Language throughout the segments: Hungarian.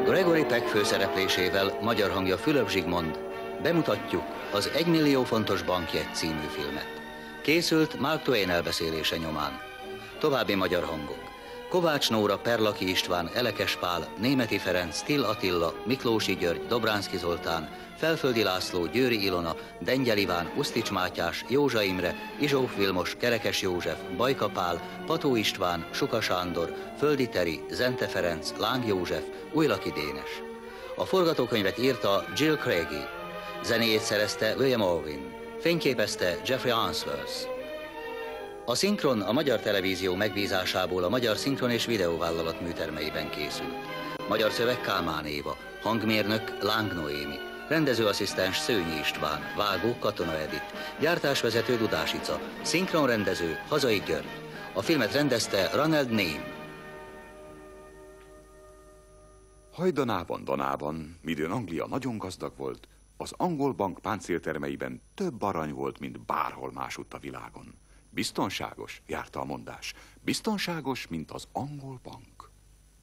Gregory Peck főszereplésével, magyar hangja Fülöp Zsigmond, bemutatjuk az 1 millió fontos bankjegy című filmet. Készült Mark Twain elbeszélése nyomán. További magyar hangok: Kovács Nóra, Perlaki István, Elekes Pál, Németi Ferenc, Till Attila, Miklósi György, Dobránszky Zoltán, Felföldi László, Győri Ilona, Dengyel Iván, Usztics Mátyás, Józsa Imre, Izsóf Vilmos, Kerekes József, Bajka Pál, Pató István, Suka Sándor, Földi Teri, Zente Ferenc, Láng József, Újlaki Dénes. A forgatókönyvet írta Jill Craigie, zenéjét szerezte William Orvin, fényképezte Jeffrey Answorth. A szinkron a Magyar Televízió megbízásából a Magyar Szinkron és Videóvállalat műtermeiben készült. Magyar szöveg Kálmán Éva, hangmérnök Láng Noémi, rendezőasszisztens Szőnyi István, vágó Katona Edith, gyártásvezető Dudás Ica, szinkronrendező Hazai György. A filmet rendezte Ronald Neame. Hajdanában, Danában, midőn Anglia nagyon gazdag volt, az angol bank páncéltermeiben több arany volt, mint bárhol másutt a világon. Biztonságos, járta a mondás. Biztonságos, mint az angol bank.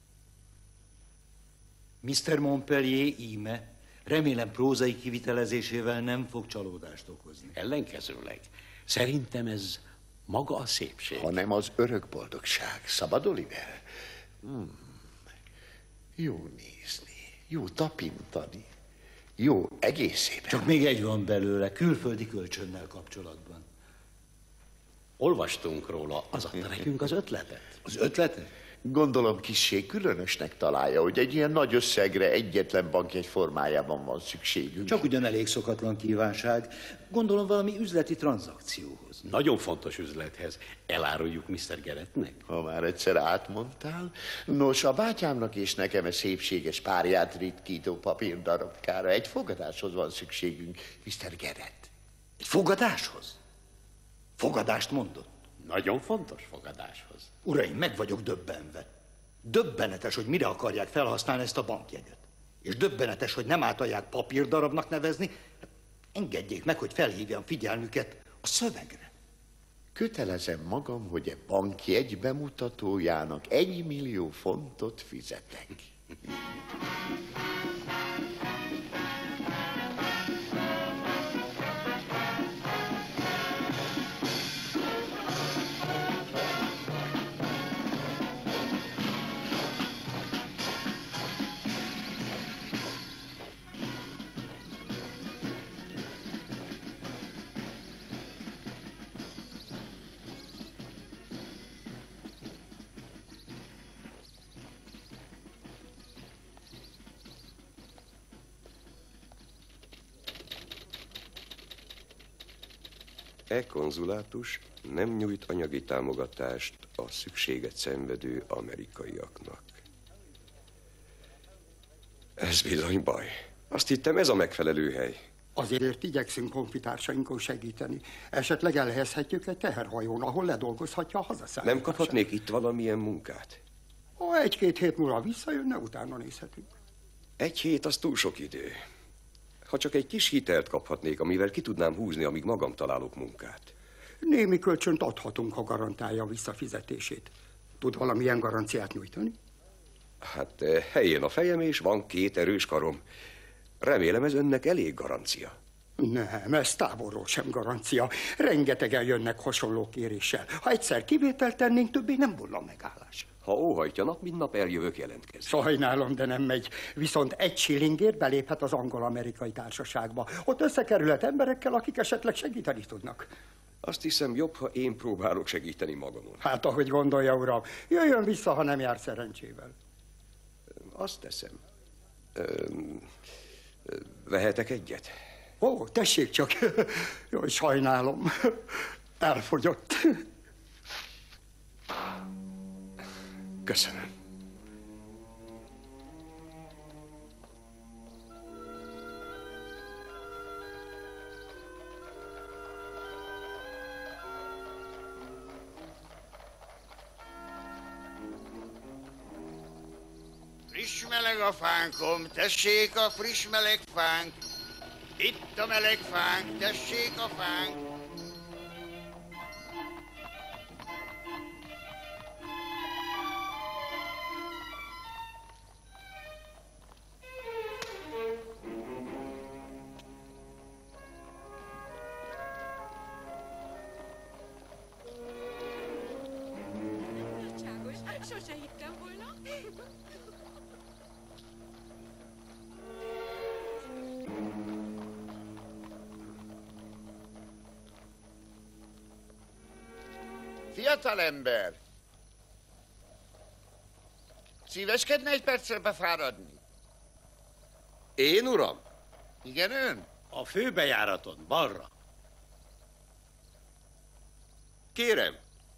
Mr. Montpellier íme, remélem prózai kivitelezésével nem fog csalódást okozni. Ellenkezőleg. Szerintem ez maga a szépség. Hanem az örök boldogság. Szabad, Oliver? Jó nézni, jó tapintani, jó egészében. Csak még egy van belőle, külföldi kölcsönnel kapcsolatban. Olvastunk róla, az adta nekünk az ötletet. Az ötletet? Gondolom kissé különösnek találja, hogy egy ilyen nagy összegre egyetlen bankjegy formájában van szükségünk. Csak ugyan elég szokatlan kívánság. Gondolom valami üzleti tranzakcióhoz. Nagyon fontos üzlethez. Eláruljuk Mr. Garrettnek? Ha már egyszer átmondtál. Nos, a bátyámnak és nekem a szépséges párját ritkító papírdarabkára egy fogadáshoz van szükségünk, Mr. Garrett. Egy fogadáshoz? Fogadást mondott? Nagyon fontos fogadáshoz. Uraim, meg vagyok döbbenve. Döbbenetes, hogy mire akarják felhasználni ezt a bankjegyet. És döbbenetes, hogy nem általják papírdarabnak nevezni. Engedjék meg, hogy felhívjam figyelmüket a szövegre. Kötelezem magam, hogy a bankjegy bemutatójának 1 millió fontot fizetek. E-konzulátus nem nyújt anyagi támogatást a szükséget szenvedő amerikaiaknak. Ez bizony baj. Azt hittem, ez a megfelelő hely. Azért igyekszünk honfitársainkon segíteni. Esetleg elhelyezhetjük egy teherhajón, ahol ledolgozhatja a hazaszállítását. Nem kaphatnék itt valamilyen munkát? Ha 1-2 hét múlva visszajönne, utána nézhetünk. 1 hét az túl sok idő. Ha csak egy kis hitelt kaphatnék, amivel ki tudnám húzni, amíg magam találok munkát. Némi kölcsönt adhatunk, ha garantálja a visszafizetését. Tud valamilyen garanciát nyújtani? Hát helyén a fejem, és van 2 erős karom. Remélem, ez önnek elég garancia. Nem, ez távolról sem garancia. Rengetegen jönnek hasonló kéréssel. Ha egyszer kivételt tennénk, többé nem volna megállás. Ha óhajtja, nap mint nap eljövök jelentkezni. Sajnálom, de nem megy. Viszont 1 shillingért beléphet az angol-amerikai társaságba. Ott összekerülhet emberekkel, akik esetleg segíteni tudnak. Azt hiszem, jobb, ha én próbálok segíteni magamon. Hát, ahogy gondolja, uram. Jöjjön vissza, ha nem jár szerencsével. Azt teszem. Vehetek egyet? Ó, tessék csak. Jaj, sajnálom. Elfogyott. Köszönöm. Friss meleg a fánkom, tessék a friss meleg fánk. Itt a meleg fánk, tessék a fánk. Sose hittem volna. Fiatalember! Szíveskedne egy percre befáradni? Én, uram? Igen, ön? A főbejáraton, balra. Kérem.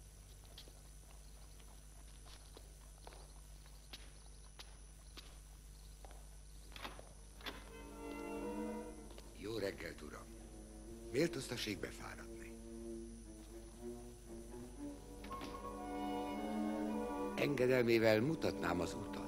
Jó reggelt, uram. Méltóztassék befáradni. Engedelmével mutatnám az utat.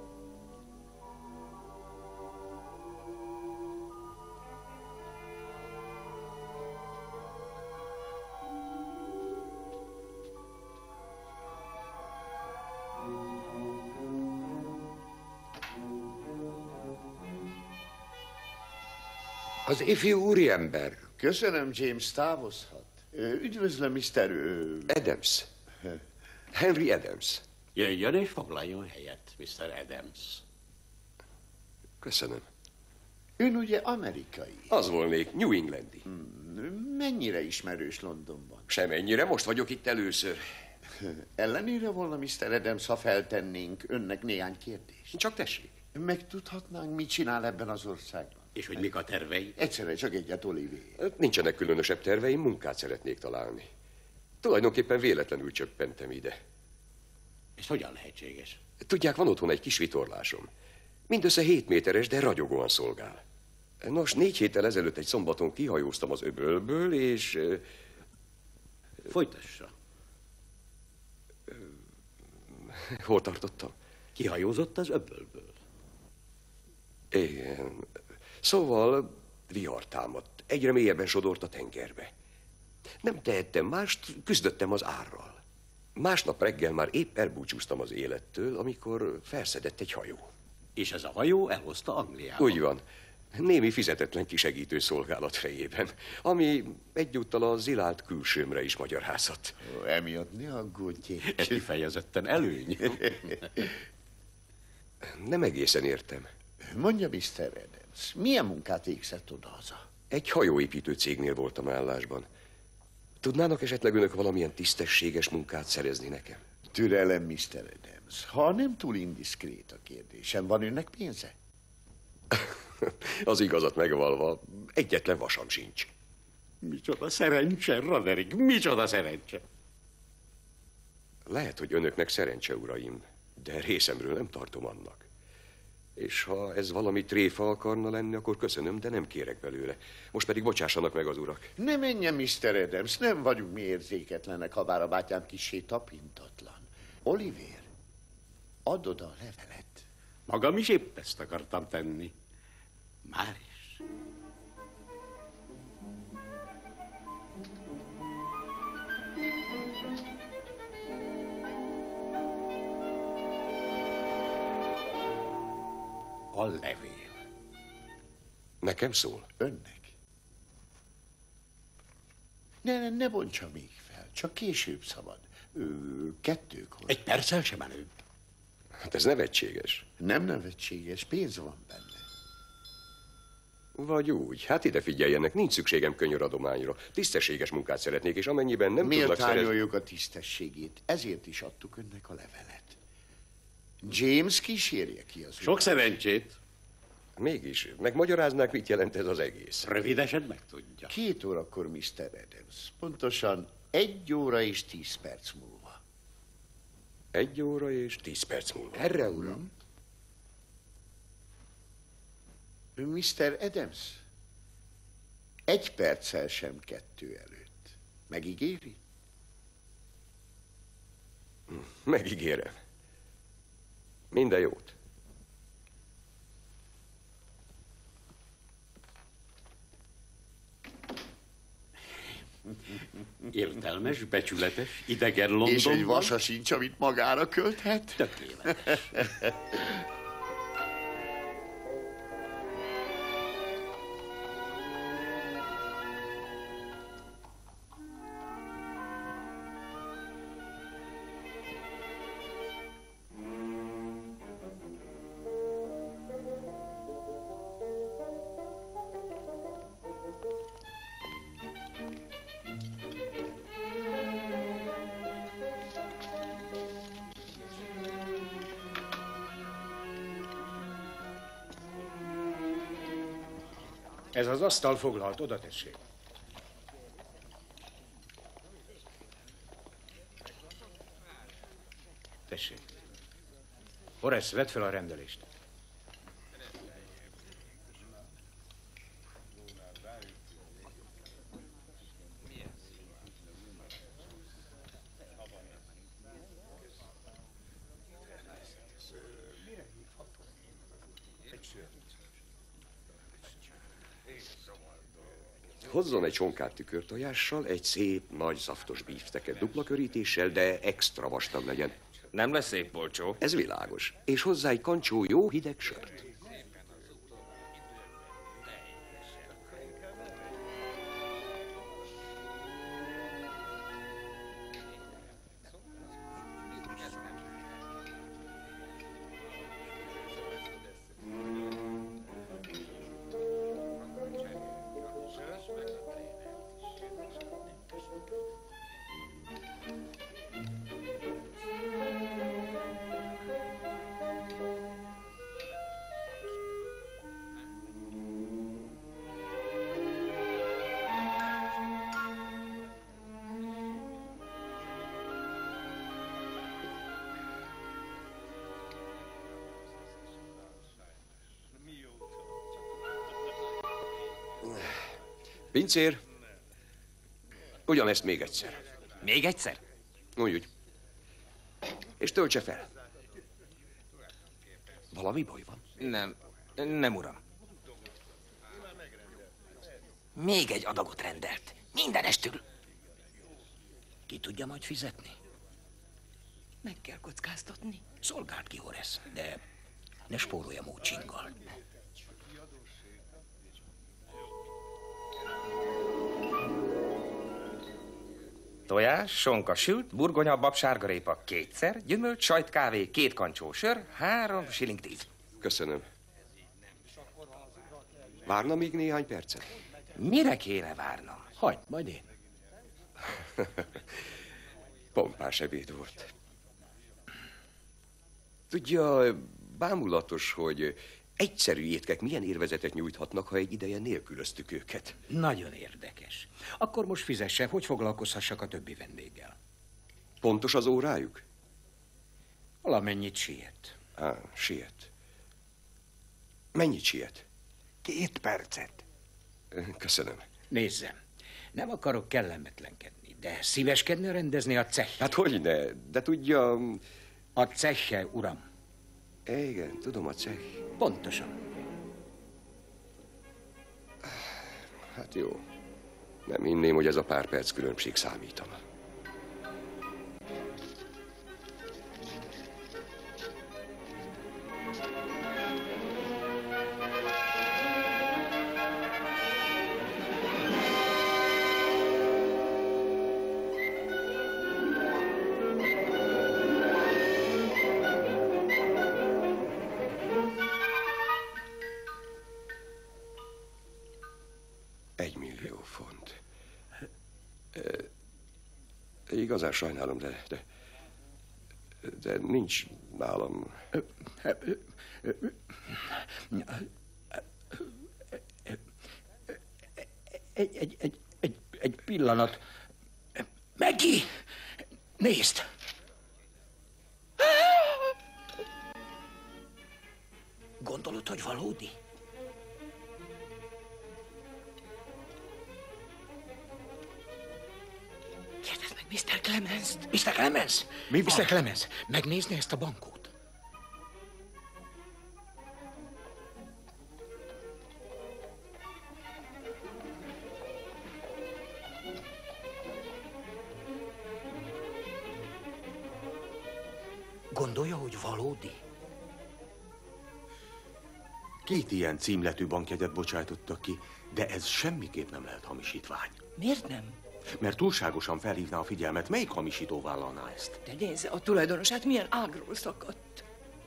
Az ifjú úriember. Köszönöm, James, távozhat. Üdvözlöm, Mr. Adams. Henry Adams. Jöjjön és foglaljon helyet, Mr. Adams. Köszönöm. Ön ugye amerikai? Az volnék, New Englandi. Mennyire ismerős Londonban? Semennyire, most vagyok itt először. Ellenére volna, Mr. Adams, ha feltennénk önnek néhány kérdést. Csak tessék. Megtudhatnánk, mit csinál ebben az országban? És hogy mik a tervei? Egyszerre csak egyet, Olivier. Nincsenek különösebb terveim, munkát szeretnék találni. Tulajdonképpen véletlenül csöppentem ide. Ez hogyan lehetséges? Tudják, van otthon egy kis vitorlásom. Mindössze 7 méteres, de ragyogóan szolgál. Nos, 4 héttel ezelőtt egy szombaton kihajóztam az öbölből, és... Folytassa. Hol tartottam? Kihajózott az öbölből. Igen. Szóval vihar támadt. Egyre mélyebben sodort a tengerbe. Nem tehettem mást, küzdöttem az árral. Másnap reggel már épp elbúcsúztam az élettől, amikor felszedett egy hajó. És ez a hajó elhozta Angliába. Úgy van. Némi fizetetlen kisegítő szolgálat fejében, ami egyúttal a zilált külsőmre is magyarázhat. Emiatt ne aggódjék. Ez kifejezetten előny. Nem egészen értem. Mondja, Mr. Adams, milyen munkát végzett odahaza? Egy hajóépítő cégnél voltam állásban. Tudnának esetleg önök valamilyen tisztességes munkát szerezni nekem? Türelem, Mr. Adams. Ha nem túl indiszkrét a kérdésem, van önnek pénze? Az igazat megvalva, egyetlen vasam sincs. Micsoda szerencse, Roderick, micsoda szerencse. Lehet, hogy önöknek szerencse, uraim, de részemről nem tartom annak. És ha ez valami tréfa akarna lenni, akkor köszönöm, de nem kérek belőle. Most pedig bocsássanak meg az urak. Ne menjen, Mr. Adams, nem vagyunk mi érzéketlenek, ha bár a bátyám kissé tapintatlan. Oliver, add oda a levelet. Magam is épp ezt akartam tenni. Már is. A levél. Nekem szól? Önnek. Ne bontsa még fel, csak később szabad. 2-kor. Egy perccel sem előbb. Hát ez nevetséges. Nem nevetséges, pénz van benne. Vagy úgy. Hát ide figyeljenek, nincs szükségem könyöradományra. Tisztességes munkát szeretnék, és amennyiben nem tudnak szerezni... Méltányoljuk a tisztességét, ezért is adtuk önnek a levelet. James kísérje ki az Sok szerencsét. Mégis, megmagyaráznák, mit jelent ez az egész? Rövidesen megtudja. 2 órakor, Mr. Adams. Pontosan 1 óra és 10 perc múlva. 1 óra és 10 perc múlva. Erre, uram. Mr. Adams, 1 perccel sem 2 előtt. Megígéri? Megígérem. Minden jót. Értelmes, becsületes, idegen Londonban. És egy vasa sincs, amit magára költhet? Tökéletes. Ez az asztal foglalt, oda tessék. Tessék. Horace, vedd fel a rendelést. Hozzon egy csonkát tükörtojással, egy szép, nagy, zaftos bífsteket dupla körítéssel, de extra vastag legyen. Nem lesz szép, Polcsó. Ez világos. És hozzá egy kancsó jó hideg sört. Pincér, ugyanezt még egyszer. Még egyszer? Úgy. És töltse fel. Valami baj van? Nem, uram. Még egy adagot rendelt. Mindenestül. Ki tudja majd fizetni? Meg kell kockáztatni. Szolgált ki, Horace, de ne spórolja mócsinggal. Tojás, sonka sült, burgonya, bab, sárgarépa 2-szer, gyümölcs, sajt, kávé, 2 kancsó sör, 3 shilling 10. Köszönöm. Várna még néhány percet? Mire kéne várnom? Hagyd, majd én. Pompás ebéd volt. Tudja, bámulatos, hogy egyszerű étkek milyen érvezetet nyújthatnak, ha egy ideje nélkülöztük őket. Nagyon érdekes. Akkor most fizessen, hogy foglalkozhassak a többi vendéggel. Pontos az órájuk? Valamennyit siet. Siet. Mennyit siet? 2 percet. Köszönöm. Nézzem, nem akarok kellemetlenkedni, de szíveskedne rendezni a cehjét. Hát hogyne, de tudja... A cehje, uram. Igen, tudom, a ceh. Pontosan. Hát jó. Nem hinném, hogy ez a pár perc különbség számítana. Igazán sajnálom, de nincs nálam. Egy pillanat. Maggie! Nézd! Gondolod, hogy valódi? Kérdezd meg Mr. Clemens-t. Mr. Clemens? Mi van? Mr. Clemens, megnézni ezt a bankót? Gondolja, hogy valódi? 2 ilyen címletű bankjegyet bocsájtottak ki, de ez semmiképp nem lehet hamisítvány. Miért nem? Mert túlságosan felhívná a figyelmet, melyik hamisító vállalná ezt? De nézze, a tulajdonosát milyen ágról szakadt.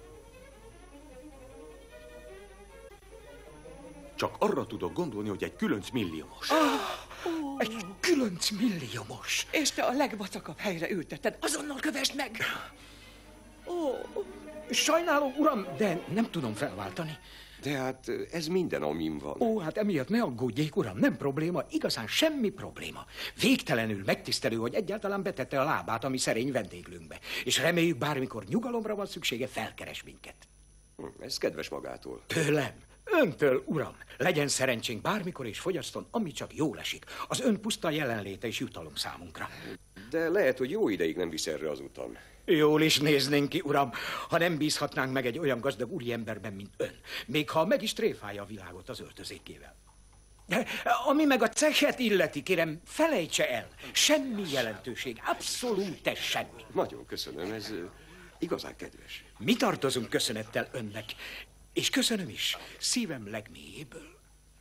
Csak arra tudok gondolni, hogy egy 9 milliómos. Egy 9 milliómos. És te a legvacakabb helyre ültetted. Azonnal kövesd meg! Sajnálom, uram, de nem tudom felváltani. De hát ez minden, amin van. Ó, hát emiatt ne aggódjék, uram, nem probléma, igazán semmi probléma. Végtelenül megtisztelő, hogy egyáltalán betette a lábát a mi szerény vendéglőnkbe. És reméljük, bármikor nyugalomra van szüksége, felkeres minket. Ez kedves magától. Tőlem? Öntől, uram. Legyen szerencsénk bármikor és fogyaszton, ami csak jól esik. Az ön puszta jelenléte is jutalom számunkra. De lehet, hogy jó ideig nem visz erre az utam. Jól is néznénk ki, uram, ha nem bízhatnánk meg egy olyan gazdag úriemberben, mint ön. Még ha meg is tréfálja a világot az öltözékével. De ami meg a cechet illeti, kérem, felejtse el. Semmi jelentőség, abszolút semmi. Nagyon köszönöm, ez igazán kedves. Mi tartozunk köszönettel önnek, és köszönöm is, szívem legmélyéből.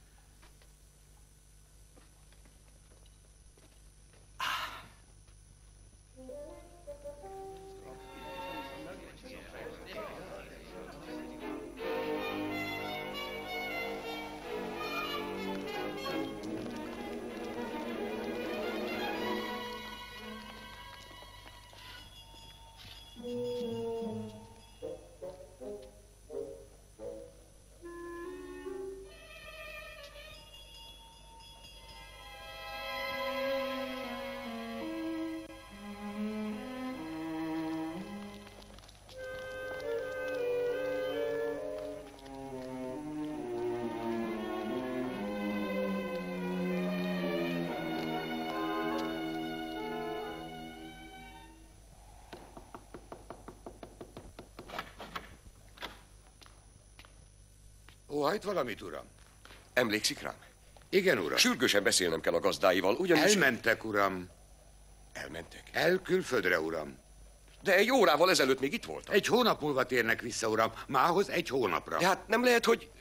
Óhajt valamit, uram? Emlékszik rám? Igen, uram. Sürgősen beszélnem kell a gazdáival, ugyanis... Elmentek, uram. Elmentek? El külföldre, uram. De egy órával ezelőtt még itt voltam. Egy hónap múlva térnek vissza, uram. Mához egy hónapra. De hát nem lehet, hogy...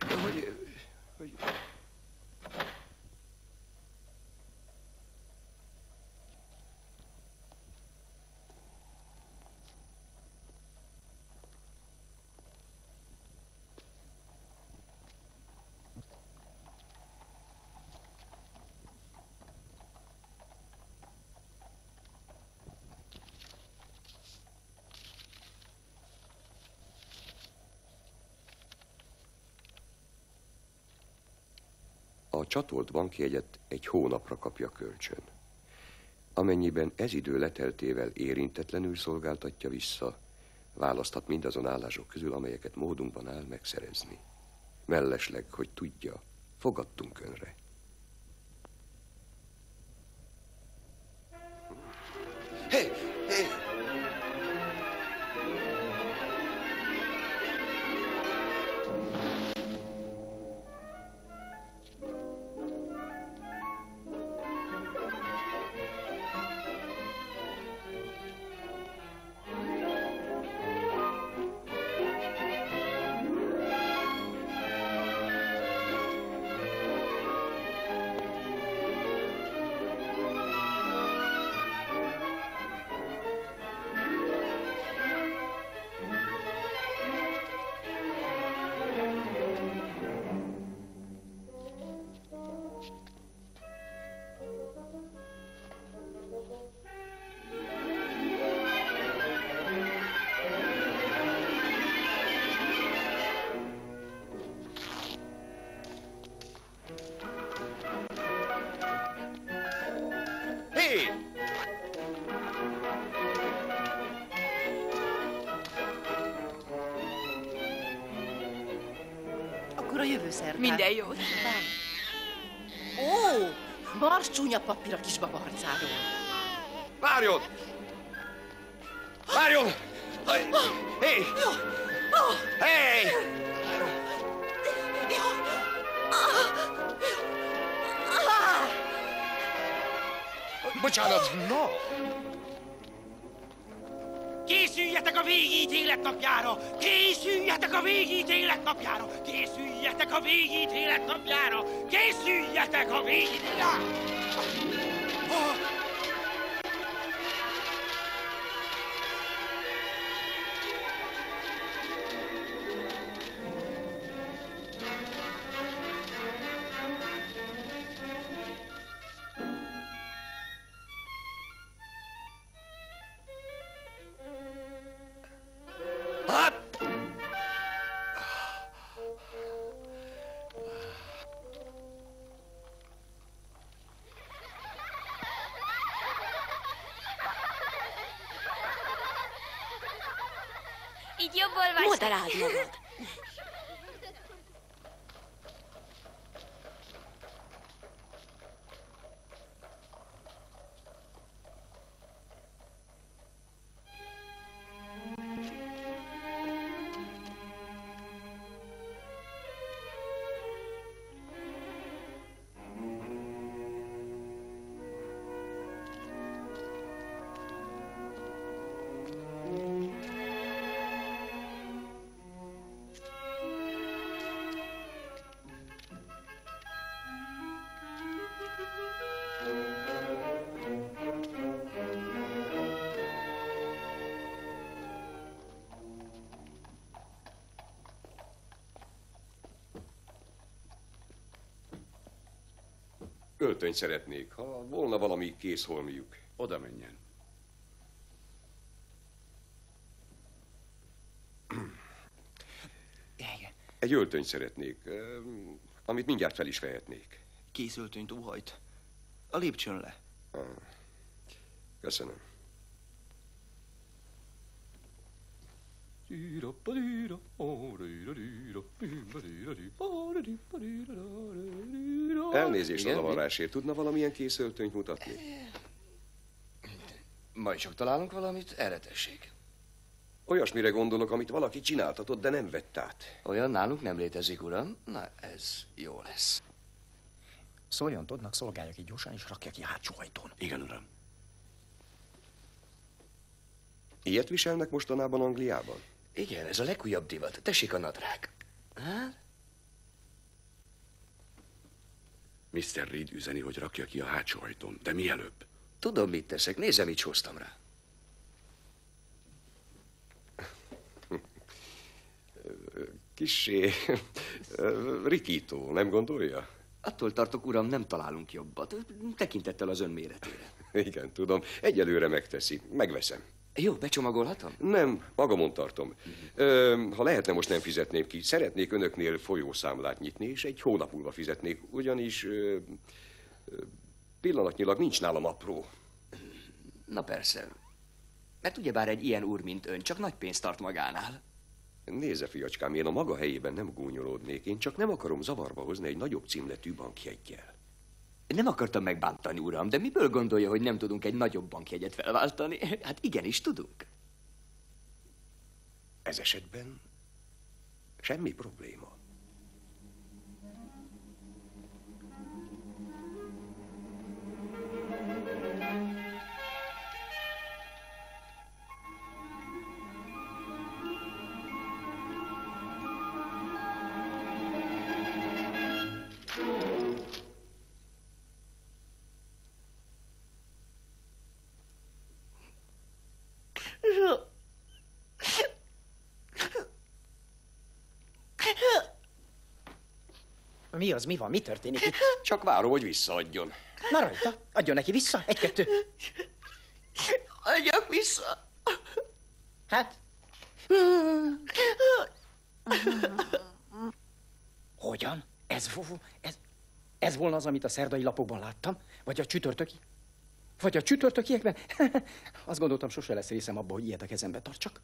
A csatolt bankjegyet egy hónapra kapja kölcsön. Amennyiben ez idő leteltével érintetlenül szolgáltatja vissza, választhat mindazon állások közül, amelyeket módunkban áll megszerezni. Mellesleg, hogy tudja, fogadtunk önre. Hé! Hé! Akkor a jövő szerdán. Minden jót. Ó, mars csúnya papír a kisbaba arcáról. Várjon! Várjon! Hé! Hé! Bocsánat! No! Készüljetek a végítélet napjára! Készüljetek a végítélet napjára! Készüljetek a végítélet napjára! Készüljetek a végítélet! Így jobb olvasni. Moderáld magad. Öltönyt szeretnék, ha volna valami készholmiuk. Oda menjen. Egy öltönyt szeretnék, amit mindjárt fel is vehetnék. Kész öltönyt óhajt. A lépcsőn le. Köszönöm. Elnézést a zavarásért. Tudna valamilyen kész öltönyt mutatni? Majd csak találunk valamit, erre tessék. Olyasmire gondolok, amit valaki csináltatott, de nem vett át. Olyan nálunk nem létezik, uram. Na, ez jó lesz. Szóljon Toddnak, szolgálja ki gyorsan, és rakja ki hátsó ajtón. Igen, uram. Ilyet viselnek mostanában Angliában? Igen, ez a legújabb divat. Tessék a nadrág. Hát? Mr. Reed üzeni, hogy rakja ki a hátsó ajtón, de mielőbb. Tudom, mit teszek. Nézze, mit hoztam rá. Kissé rikító, nem gondolja? Attól tartok, uram, nem találunk jobbat. Tekintettel az ön méretére. Igen, tudom. Egyelőre megteszi. Megveszem. Jó, becsomagolhatom? Nem, magamon tartom. Ha lehetne, most nem fizetném ki. Szeretnék önöknél folyószámlát nyitni, és egy hónap múlva fizetnék, ugyanis pillanatnyilag nincs nálam apró. Na persze. Mert ugyebár egy ilyen úr, mint ön, csak nagy pénzt tart magánál. Nézze, fiacskám, én a maga helyében nem gúnyolódnék. Én csak nem akarom zavarba hozni egy nagyobb címletű bankjeggyel. Nem akartam megbántani, uram, de miből gondolja, hogy nem tudunk egy nagyobb bankjegyet felváltani? Hát igenis tudunk. Ez esetben semmi probléma. Mi az, mi van, mi történik itt? Csak várom, hogy visszaadjon. Na rajta, adjon neki vissza, egy-kettő. Adjak vissza. Hát? Hogyan? Ez volna az, amit a szerdai lapokban láttam? Vagy a csütörtöki? Vagy a csütörtökiekben? Azt gondoltam, sose lesz részem abba, hogy ilyet a kezembe tartsak.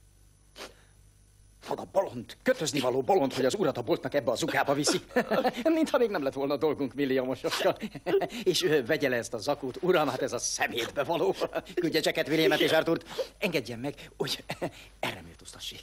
Maga bolond, kötözni való bolond, hogy az urat a boltnak ebbe a zugába viszi. Mintha még nem lett volna dolgunk milliómosokkal. És vegye le ezt a zakót, uram, hát ez a szemétbe való. Küldje Jacket, Williamet és Arthurt. Engedjen meg, hogy erre méltóztassék.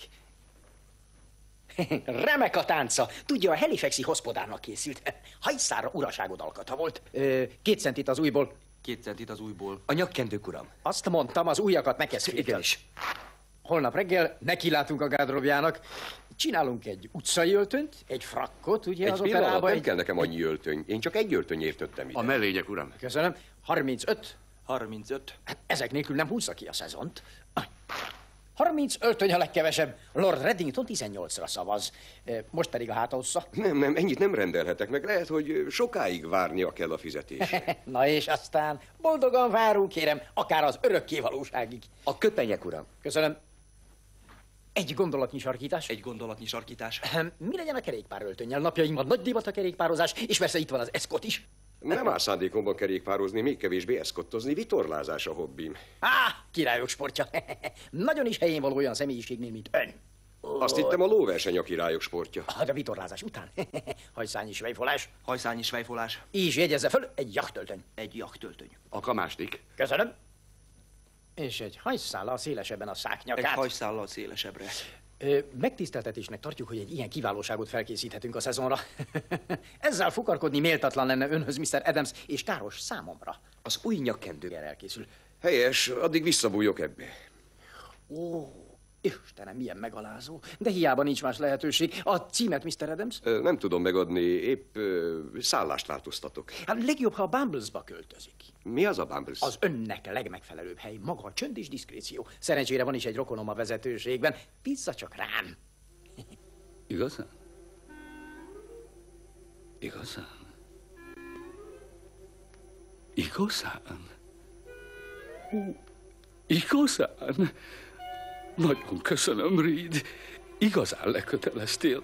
Remek a tánca. Tudja, a Halifaxi hospodárnak készült. Hajszára uraságod alkata volt. 2 centit az újból. 2 centit az újból. A nyakkendők, uram. Azt mondtam, az újakat megkezdjük. Igenis. Holnap reggel nekilátunk a gárdróbjának. Csinálunk egy utcai öltönyt, egy frakkot, ugye, az operába. Nem kell nekem annyi öltöny. Én csak egy öltönyért jöttem ide. A mellények, uram. Köszönöm. 35. 35. Hát ezek nélkül nem húzza ki a szezont. 30 öltöny a legkevesebb. Lord Reddington 18-ra szavaz. Most pedig a háthossza. Nem, ennyit nem rendelhetek meg. Lehet, hogy sokáig várnia kell a fizetésre. Na és aztán boldogan várunk, kérem, akár az örökké valóságig. A köpenyek, uram. Köszönöm. Egy gondolatnyi sarkítás. Egy gondolatnyi sarkítás. Mi legyen a kerékpár öltönnyel? Napjainkban nagy divat a kerékpározás, és persze itt van az eszkot is. Nem áll szándékomban kerékpározni, még kevésbé eszkottozni, vitorlázás a hobbim. Királyok sportja. Nagyon is helyén való olyan személyiségnél, mint ön. Azt hittem a lóverseny a királyok sportja. De vitorlázás után. Hajszányi svejfolás. Hajszányi svejfolás. És jegyezze föl egy jakttöltöny. Egy jakttöltöny. A kamásnik. Köszönöm. És egy hajszállal szélesebben a száknyakát. Egy hajszállal szélesebbre. Megtiszteltetésnek tartjuk, hogy egy ilyen kiválóságot felkészíthetünk a szezonra. Ezzel fukarkodni méltatlan lenne önhöz, Mr. Adams, és káros számomra. Az új nyakkendővel elkészül. Helyes, addig visszabújok ebbe. Ó, Istenem, milyen megalázó. De hiába nincs más lehetőség. A címet, Mr. Adams? Nem tudom megadni, épp szállást változtatok. Hát legjobb, ha a Bumblesba költözik. Mi az a Bumbles? Az önnek legmegfelelőbb hely. Maga a csönd és diszkréció. Szerencsére van is egy rokonom a vezetőségben. Bízza csak rám. Igazán? Igazán? Igazán? Igazán? Nagyon köszönöm, Reed. Igazán leköteleztél.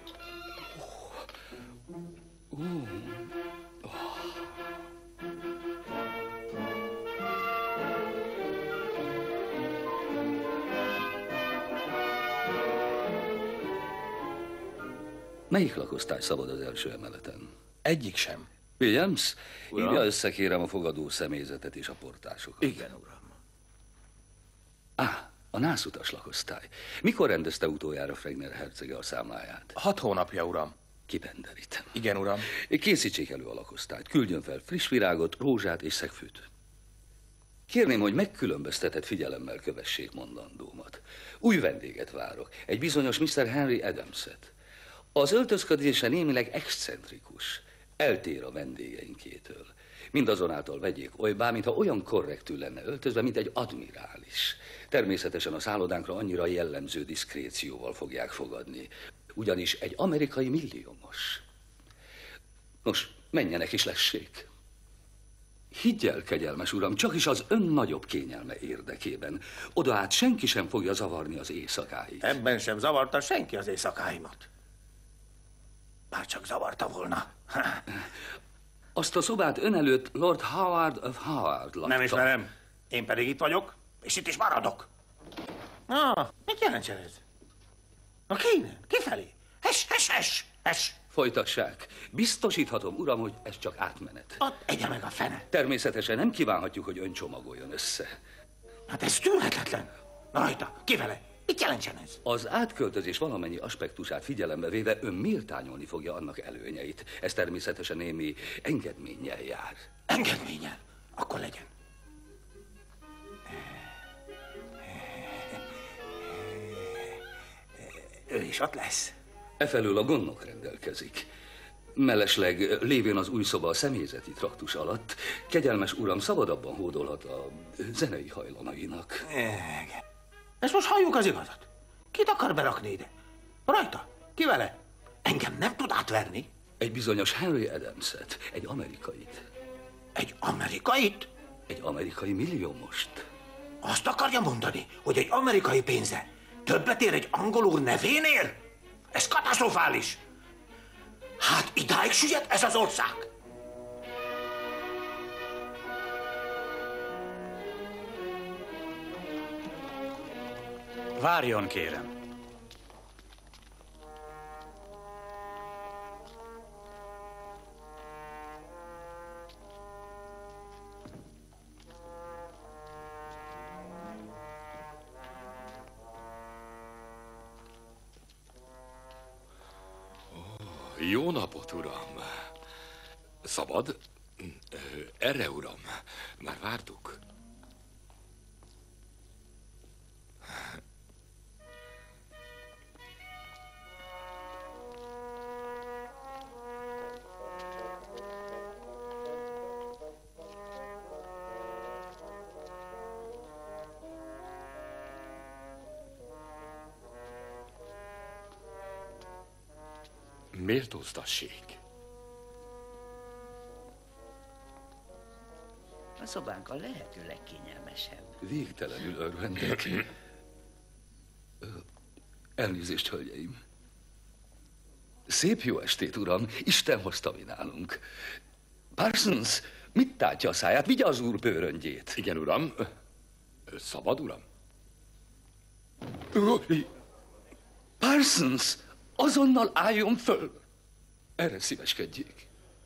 Melyik lakosztály szabad az első emeleten? Egyik sem. Williams, Uram? írja össze kérem a fogadó személyzetet és a portásokat. Igen, uram. A nászutas lakosztály. Mikor rendezte utoljára Fregner hercege a számláját? 6 hónapja, uram. Kibenderítem. Igen, uram. Készítsék elő a lakosztályt, küldjön fel friss virágot, rózsát és szegfűt. Kérném, hogy megkülönböztetett figyelemmel kövessék mondandómat. Új vendéget várok, egy bizonyos Mr. Henry Adamset. Az öltözködése némileg excentrikus, eltér a vendégeinkétől. Mindazonáltal vegyék olybá, mintha olyan korrektül lenne öltözve, mint egy admirális. Természetesen a szállodánkra annyira jellemző diszkrécióval fogják fogadni, ugyanis egy amerikai milliómos. Nos, menjenek is lessék. Higgy el, kegyelmes uram, csak is az ön nagyobb kényelme érdekében. Oda át senki sem fogja zavarni az éjszakáit. Ebben sem zavarta senki az éjszakáimat. Bár csak zavarta volna. Azt a szobát ön előtt Lord Howard of Howard lakta. Nem ismerem. Én pedig itt vagyok, és itt is maradok. Mit jelentsen ez? Kifelé? Hes! Folytassák. Biztosíthatom, uram, hogy ez csak átmenet. Ott egye meg a fene. Természetesen nem kívánhatjuk, hogy ön csomagoljon össze. Hát ez tűrhetetlen. Na rajta, kivele? Mit jelentsen ez? Az átköltözés valamennyi aspektusát figyelembe véve ön méltányolni fogja annak előnyeit. Ez természetesen némi engedménnyel jár. Engedménnyel? Akkor legyen. Ő is ott lesz. Efelől a gondnok rendelkezik. Mellesleg lévén az új szoba a személyzeti traktus alatt, kegyelmes uram szabadabban hódolhat a zenei hajlamainak. Igen. Ezt most halljuk az igazat. Kit akar berakni ide? Rajta. Ki vele? Engem nem tud átverni. Egy bizonyos Henry Adamset, egy amerikait. Egy amerikait? Egy amerikai milliómost. Azt akarja mondani, hogy egy amerikai pénze többet ér egy angol úr nevénél? Ez katasztrofális. Hát idáig süllyedt ez az ország. Várjon, kérem. Jó napot, uram! Szabad? Erre, uram. Már vártuk. Méltóztassék. A szobánk a lehető legkényelmesebb. Végtelenül örvendek. Elnézést, hölgyeim. Szép jó estét, uram. Isten hozta mi nálunk. Parsons, mit tátja a száját? Vigye az úr bőröngyét. Igen, uram. Szabad, uram? Parsons, azonnal álljon föl! Erre szíveskedjék.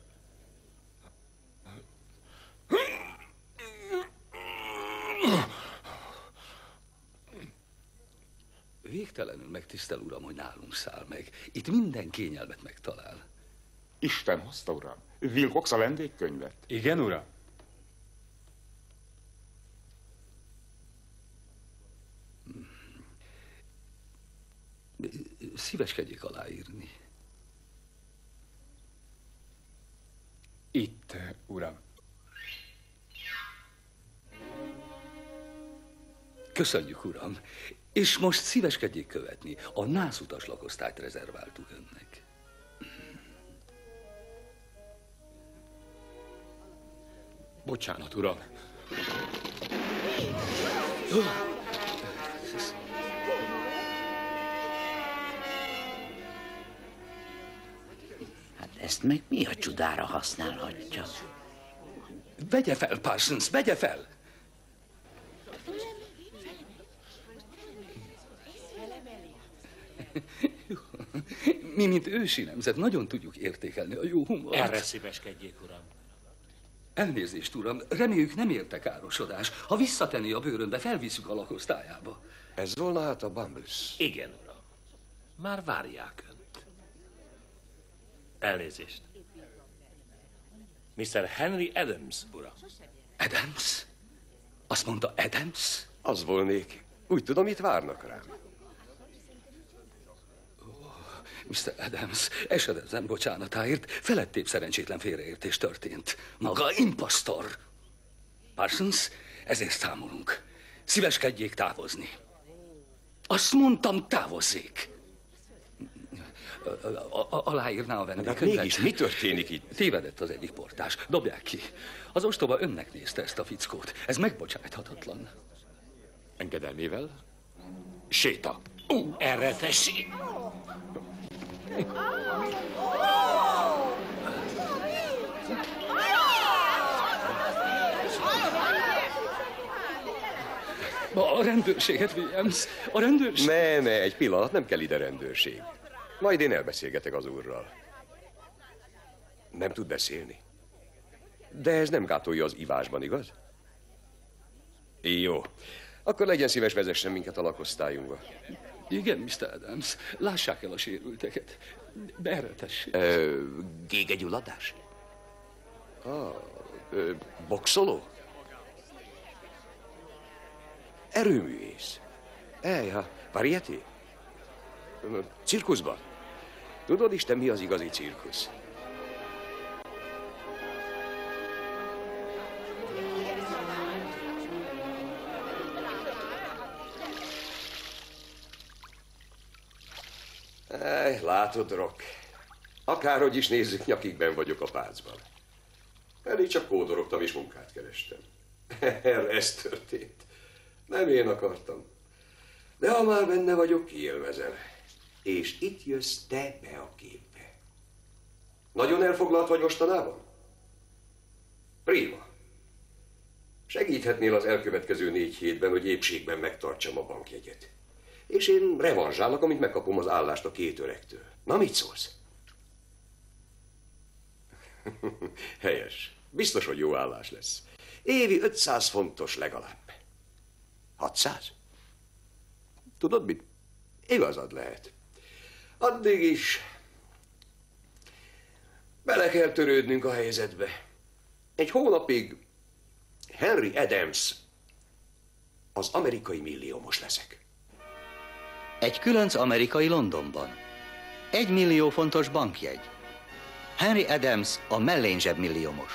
Végtelenül megtisztel, uram, hogy nálunk száll meg. Itt minden kényelmet megtalál. Isten hozta, uram. Wilcox a vendégkönyvet. Igen, uram. Szíveskedjék aláírni. Itt, uram. Köszönjük, uram. És most szíveskedjék követni. A nászutas lakosztályt rezerváltuk önnek. Bocsánat, uram. Hát ezt meg mi a csodára használhatja? Vegye fel, Parsons, vegye fel! Mi, mint ősi nemzet, nagyon tudjuk értékelni a jó humort. Erre szíveskedjék, uram. Elnézést, uram, reméljük nem érte károsodás. Ha visszatenni a bőrönbe, felvisszük a lakosztályába. Ez volna hát a Bumbles. Igen, uram. Már várják önt. Elnézést. Mr. Henry Adams, uram. Adams? Azt mondta Adams? Az volnék. Úgy tudom, itt várnak rám. Mr. Adams, esedezem bocsánatáért, felettébb szerencsétlen félreértés történt. Maga impostor. Parsons, ezért számolunk. Szíveskedjék távozni. Azt mondtam, távozzék. Aláírná a vendégkönyvet. Mégis mi történik itt? Tévedett az egyik portás. Dobják ki. Az ostoba önnek nézte ezt a fickót. Ez megbocsájthatatlan. Engedelmével? Séta. Erre tessék. A rendőrséget, Williams. A rendőrség... Ne, egy pillanat, nem kell ide rendőrség. Majd én elbeszélgetek az úrral. Nem tud beszélni. De ez nem gátolja az ivásban, igaz? Jó. Akkor legyen szíves, vezessen minket a lakosztályunkba. Igen, Mr. Adams. Lássák el a sérülteket. De erre tessék. Gégegyulladás? Boxoló? Erőművész. Ja, variété? Cirkuszban? Tudod, Isten, mi az igazi cirkusz? Látod, Rock, akárhogy is nézzük, nyakigben vagyok a pácban. Elég csak kódorogtam és munkát kerestem. Ez történt. Nem én akartam. De ha már benne vagyok, kiélvezem. És itt jössz te be a képbe. Nagyon elfoglalt vagy mostanában? Prima. Segíthetnél az elkövetkező 4 hétben, hogy épségben megtartsam a bankjegyet. És én revanzsálok, amit megkapom az állást a 2 öregtől. Na, mit szólsz? Helyes. Biztos, hogy jó állás lesz. Évi 500 fontos legalább. 600? Tudod mit? Igazad lehet. Addig is bele kell törődnünk a helyzetbe. Egy hónapig Henry Adams az amerikai milliómos leszek. Egy különc amerikai Londonban. 1 millió fontos bankjegy. Henry Adams a mellényzseb milliómos.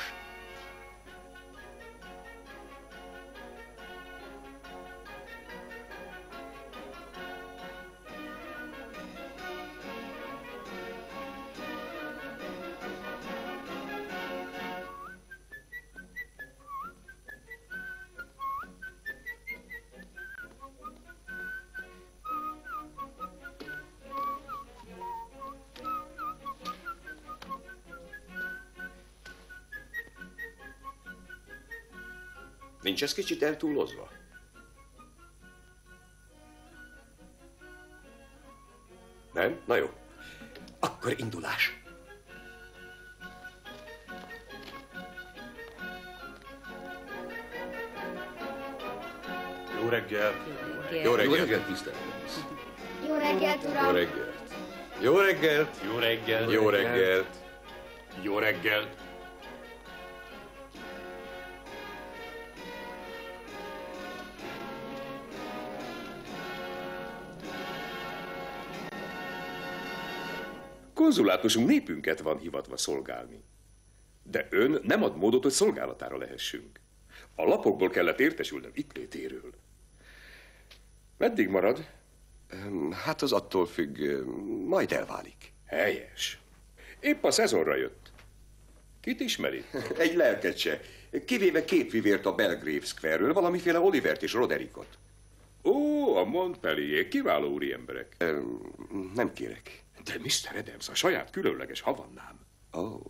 Nincs ez kicsit eltúlozva? Nem? Na jó. Akkor indulás. Jó reggelt! Jó reggelt! Jó reggelt, Mr. Jó reggelt, uram! Jó reggelt! Jó reggelt! Jó reggelt! Jó reggelt! Jó reggelt! Konzulátusunk népünket van hivatva szolgálni. De ön nem ad módot, hogy szolgálatára lehessünk. A lapokból kellett értesülnem itt létéről. Meddig marad? Hát az attól függ, majd elválik. Helyes. Épp a szezonra jött. Kit ismeri? Egy lelket se. Kivéve két fivért a Belgrave Square-ről, valamiféle Olivert és Rodericot. Ó, a Montpellier, kiváló úriemberek. Nem kérek. De Mr. Adams, a saját különleges havannám. Oh.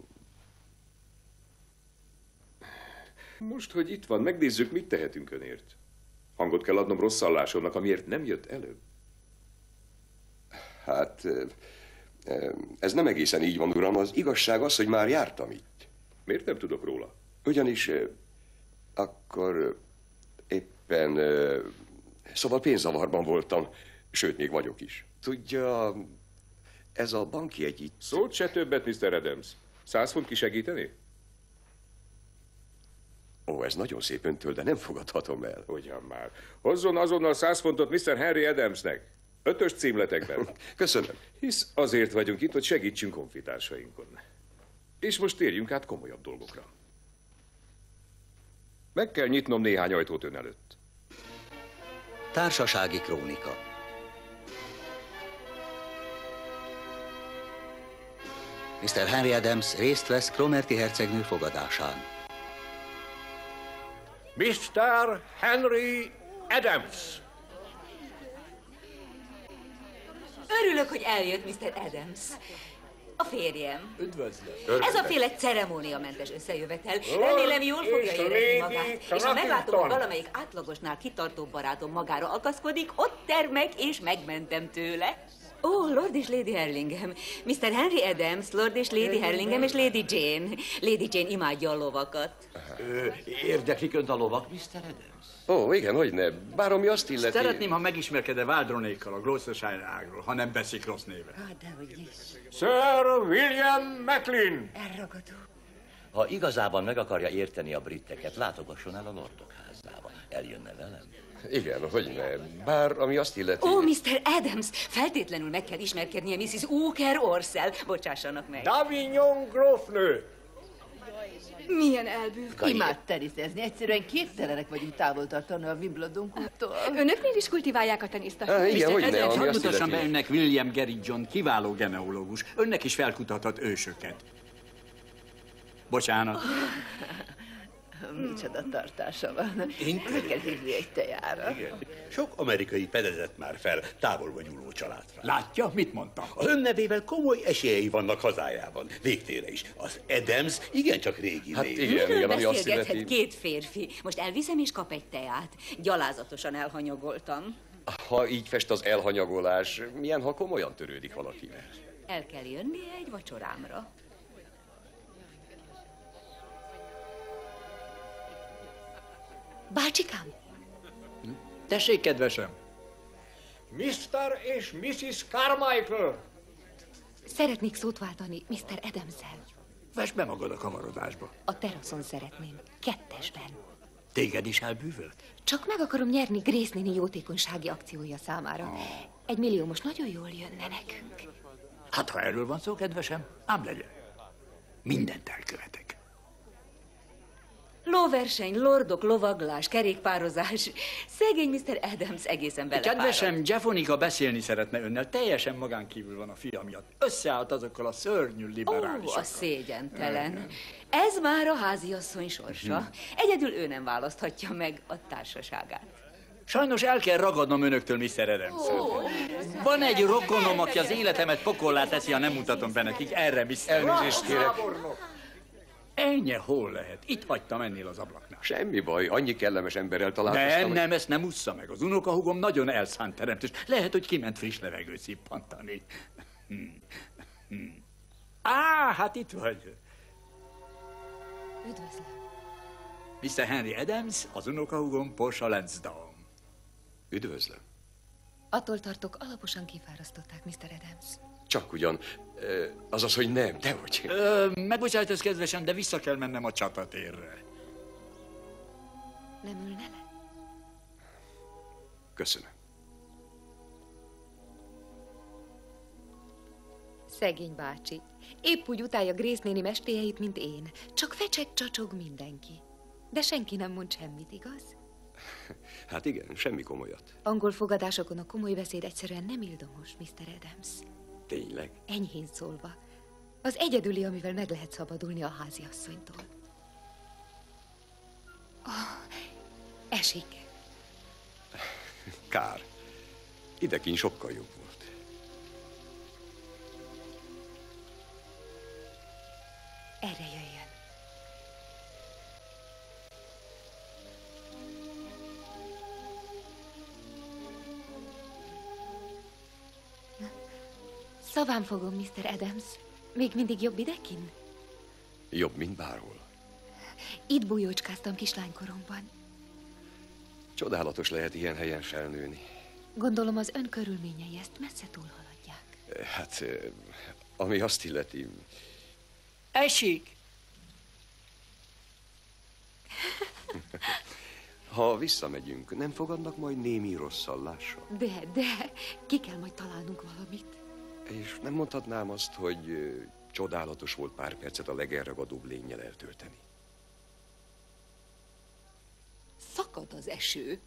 Most, hogy itt van, megnézzük, mit tehetünk önért. Hangot kell adnom rossz szallásomnak, amiért nem jött előbb. Hát, ez nem egészen így van, uram. Az igazság az, hogy már jártam itt. Miért nem tudok róla? Ugyanis akkor éppen... Szóval pénzzavarban voltam, sőt, még vagyok is. Tudja, ez a bankjegy itt... Szólt se többet, Mr. Adams. 100 font kisegíteni? Ó, ez nagyon szép öntől, de nem fogadhatom el. Ugyan már. Hozzon azonnal 100 fontot Mr. Henry Adamsnek. 5-ös címletekben. Köszönöm. Hisz azért vagyunk itt, hogy segítsünk honfitársainkon. És most térjünk át komolyabb dolgokra. Meg kell nyitnom néhány ajtót ön előtt. Társasági krónika. Mr. Henry Adams részt vesz Cromarty hercegnő fogadásán. Mr. Henry Adams! Örülök, hogy eljött Mr. Adams. A férjem. Üdvözlöm. Ez a féle ceremóniamentes összejövetel. Remélem, jól fogja érezni magát. És ha meglátom, hogy valamelyik átlagosnál kitartóbb barátom magára akaszkodik, ott termek, és megmentem tőle. Ó, Lord és Lady Herlingham. Mr. Henry Adams, Lord és Lady Herlingham és Lady Jane. Lady Jane imádja a lovakat. Érdeklik önt a lovak, Mr. Adams? Ó, igen, hogyne. Bár ami azt illeti... Szeretném, ha megismerkedne Waldronékkal a Gloucestershire ágról, ha nem veszik rossz néven. Dehogy is. Sir William Maclean! Elragadó. Ha igazában meg akarja érteni a britteket, látogasson el a Lordok házába. Eljönne velem? Igen, hogyne. Bár ami azt illeti... Ó, Mr. Adams, feltétlenül meg kell ismerkednie Mrs. Walker Orszell. Bocsássanak meg. Davignon grófnő! Milyen elbűvő. Imád teniszezni. Egyszerűen képtelenek vagyunk távol tartani a Wimbledon klubtól. Önöknél is kultiválják a teniszt? Igen, hogyne, Ezért ami hadd azt mutassam be illeti... önnek William Gary John, kiváló genealógus. Önnek is felkutathat ősöket. Bocsánat. Micsoda tartása van. Meg kell hívni egy tejára. Igen. Sok amerikai pedezett már fel távolba nyúló családra. Látja, mit mondtam? Az ön nevével komoly esélyei vannak hazájában. Végtére is. Az Adams igencsak régi név. Miről beszélgethet két férfi? Most elviszem és kap egy teát. Gyalázatosan elhanyagoltam. Ha így fest az elhanyagolás, milyen, ha komolyan törődik valakivel? El kell jönnie egy vacsorámra. Bácsikám! Tessék, kedvesem! Mr. és Mrs. Carmichael! Szeretnék szót váltani Mr. Adams-el. Vesd be magad a kamarodásba. A teraszon szeretném, 2-esben. Téged is elbűvölt? Csak meg akarom nyerni Grace néni jótékonysági akciója számára. 1 millió most nagyon jól jönne nekünk. Hát, ha erről van szó, kedvesem, ám legyen. Mindent elkövetek. Lóverseny, lordok, lovaglás, kerékpározás. Szegény Mr. Adams egészen belepáradt. Kedvesem, Jeffonika beszélni szeretne önnel. Teljesen magán kívül van a fia miatt. Összeállt azokkal a szörnyű liberálisokkal. Ó, a szégyentelen. Ez már a háziasszony sorsa. Egyedül ő nem választhatja meg a társaságát. Sajnos el kell ragadnom önöktől, Mr. Adams. Van egy rokonom, aki az életemet pokollá teszi, ha nem mutatom be nekik. Erre, Mr. Elnézést kérek. Ennyi hol lehet? Itt hagytam ennél az ablaknál. Semmi baj, annyi kellemes emberrel találkoztam. Nem, ezt nem ussza meg. Az unokahúgom nagyon elszánt teremtős. Lehet, hogy kiment friss levegőt szippantani. Hát itt vagy. Üdvözlöm. Mr. Henry Adams, az unokahúgom Portia Lansdowne. Üdvözlöm. Attól tartok, alaposan kifárasztották, Mr. Adams. Csak ugyan, azaz, hogy nem, dehogy. Megbocsájtasz, kedvesem, de vissza kell mennem a csatatérre. Nem ülne le? Köszönöm. Szegény bácsi. Épp úgy utálja Grace néni mestéjeit, mint én. Csak fecseg, csacsog mindenki. De senki nem mond semmit, igaz? Hát igen, semmi komolyat. Angol fogadásokon a komoly beszéd egyszerűen nem ildomos, Mr. Adams. Tényleg? Enyhén szólva. Az egyedüli, amivel meg lehet szabadulni a háziasszonytól. Esik. Kár. Idekint sokkal jobb volt. Erre jöjjön. Szaván fogom, Mr. Adams. Még mindig jobb idekin? Jobb, mint bárhol. Itt bújócskáztam kislánykoromban. Csodálatos lehet ilyen helyen felnőni. Gondolom az ön körülményei ezt messze túlhaladják. Hát, ami azt illeti... Esik! Ha visszamegyünk, nem fogadnak majd némi rosszallással? De, ki kell majd találnunk valamit. És nem mondhatnám azt, hogy csodálatos volt pár percet a legelragadóbb lénnyel eltölteni. Szakad az eső.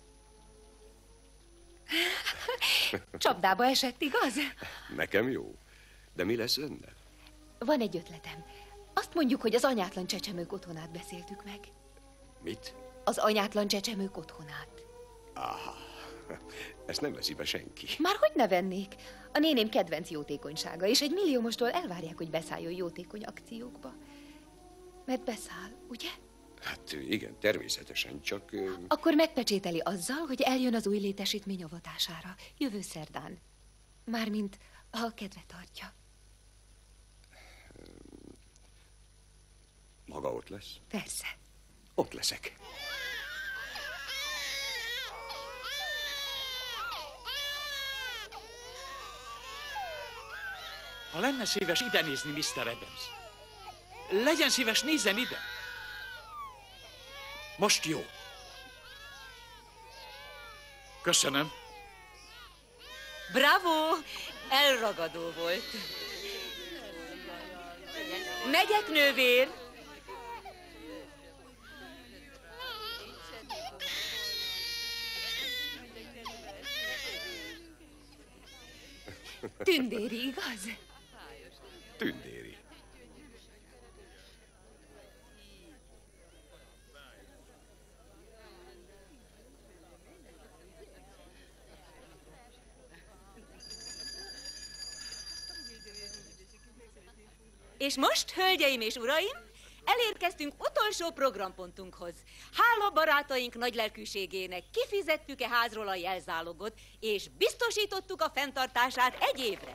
Csapdába esett, igaz? Nekem jó. De mi lesz önnel? Van egy ötletem. Azt mondjuk, hogy az anyátlan csecsemők otthonát beszéltük meg. Mit? Az anyátlan csecsemők otthonát. Aha, ezt nem veszi be senki. Már hogy ne vennék? A néném kedvenc jótékonysága, és 1 milliómostól elvárják, hogy beszálljon jótékony akciókba. Mert beszáll, ugye? Hát igen, természetesen, csak... Akkor megpecsételi azzal, hogy eljön az új létesítmény avatására. Jövő szerdán. Mármint, ha kedve tartja. Maga ott lesz? Persze. Ott leszek. Ha lenne szíves ide nézni, Mr. Adams. Legyen szíves, nézzen ide. Most jó. Köszönöm. Bravo! Elragadó volt. Megyek, nővér! Tündéri, igaz? Tündéri. És most, hölgyeim és uraim, elérkeztünk utolsó programpontunkhoz. Hála barátaink nagylelkűségének kifizettük-e házról a jelzálogot, és biztosítottuk a fenntartását 1 évre.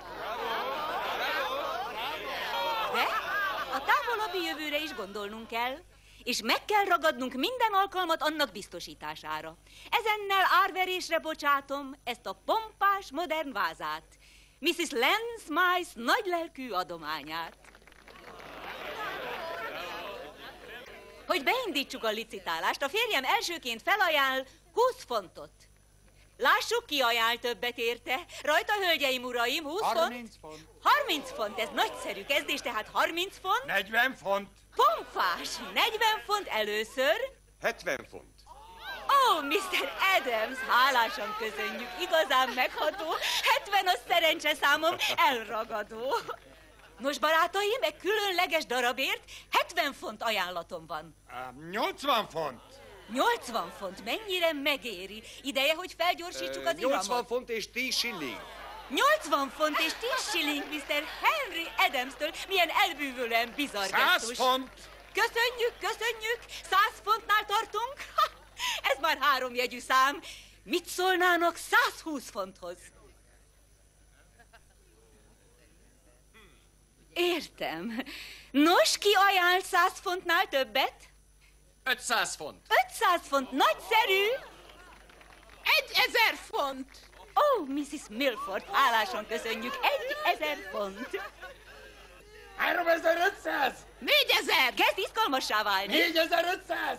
De a távolabbi jövőre is gondolnunk kell, és meg kell ragadnunk minden alkalmat annak biztosítására. Ezennel árverésre bocsátom ezt a pompás, modern vázát, Mrs. Lance-Mice nagylelkű adományát. Hogy beindítsuk a licitálást, a férjem elsőként felajánl 20 fontot. Lássuk, ki ajánl többet érte. Rajta, hölgyeim, uraim, 20 font. 30 font. 30 font, ez nagyszerű kezdés, tehát 30 font. 40 font. Pompás, 40 font először. 70 font. Ó, Mr. Adams, hálásan köszönjük, igazán megható. 70 a szerencse számom, elragadó. Nos, barátaim, egy különleges darabért 70 font ajánlatom van. 80 font. 80 font, mennyire megéri? Ideje, hogy felgyorsítsuk az 80 iramot. font és 10 shilling. 80 font és 10 shilling Mr. Henry Adams-től. Milyen elbűvölően bizarr 100 gesztus. font. Köszönjük, köszönjük! 100 fontnál tartunk? Ez már 3 jegyű szám. Mit szólnának 120 fonthoz? Értem. Nos, ki ajánl 100 fontnál többet? 500 font. 500 font, nagyszerű! 1000 font. Ó, Mrs. Milford, hálásan köszönjük. 1000 font. 3500! 4000! Kezd izgalmassá válni. 4500!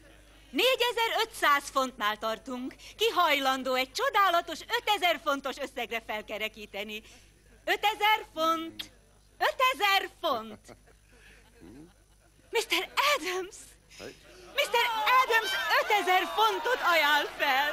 4500 fontnál tartunk. Ki hajlandó egy csodálatos 5000 fontos összegre felkerekíteni? 5000 font. 5000 font. Mr. Adams! Mr. Adams 5000 fontot ajánl fel.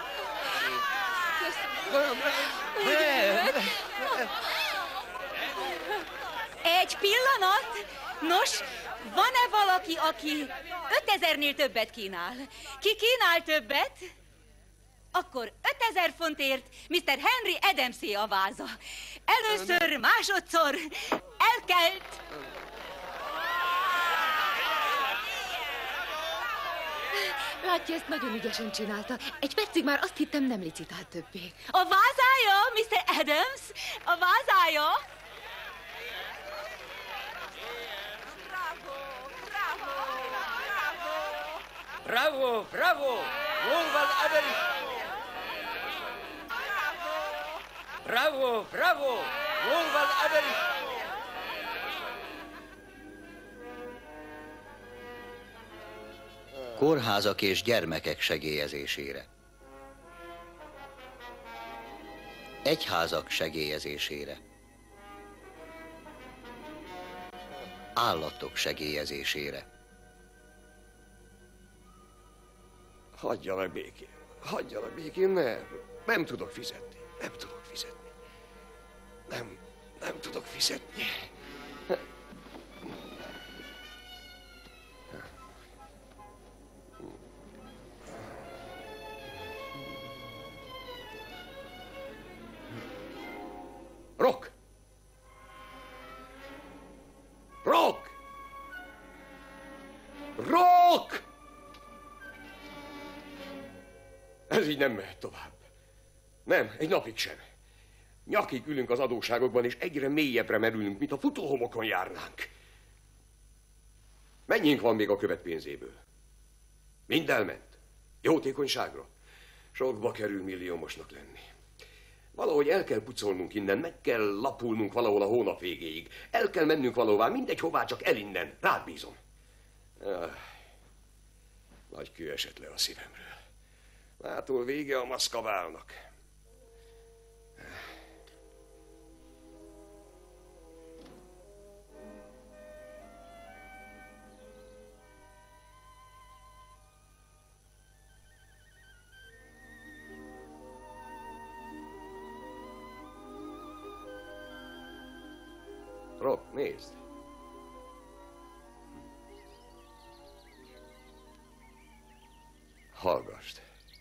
Egy pillanat. Nos, van-e valaki, aki 5000-nél többet kínál? Ki kínál többet? Akkor 5000 fontért Mr. Henry Adamsé a váza. Először, másodszor elkelt. Látja, ezt nagyon ügyesen csinálta. Egy percig már azt hittem, nem licitált többé. A vázája, Mr. Adams, a vázája. Bravo, bravo! Wolvan Avery! Bravo, bravo! Wolvan Avery! Kórházak és gyermekek segélyezésére. Egyházak segélyezésére. Állatok segélyezésére. Hagyjalak békén. Hagyjalak békén, nem tudok fizetni. Nem tudok fizetni. Nem tudok fizetni. Rock! Rock! Rock! Ez így nem mehet tovább. Nem, egy napig sem. Nyakig ülünk az adósságokban, és egyre mélyebbre merülünk, mint a futóhomokon járnánk. Mennyink van még a követ pénzéből? Mind elment. Jótékonyságra. Sokba kerül milliómosnak lenni. Valahogy el kell pucolnunk innen, meg kell lapulnunk valahol a hónap végéig. El kell mennünk valahová, mindegy hová, csak el innen. Rád bízom. Nagy kő esett le a szívemről. Mától vége a maszkaválnak. Rock, nézd! Hallgasd!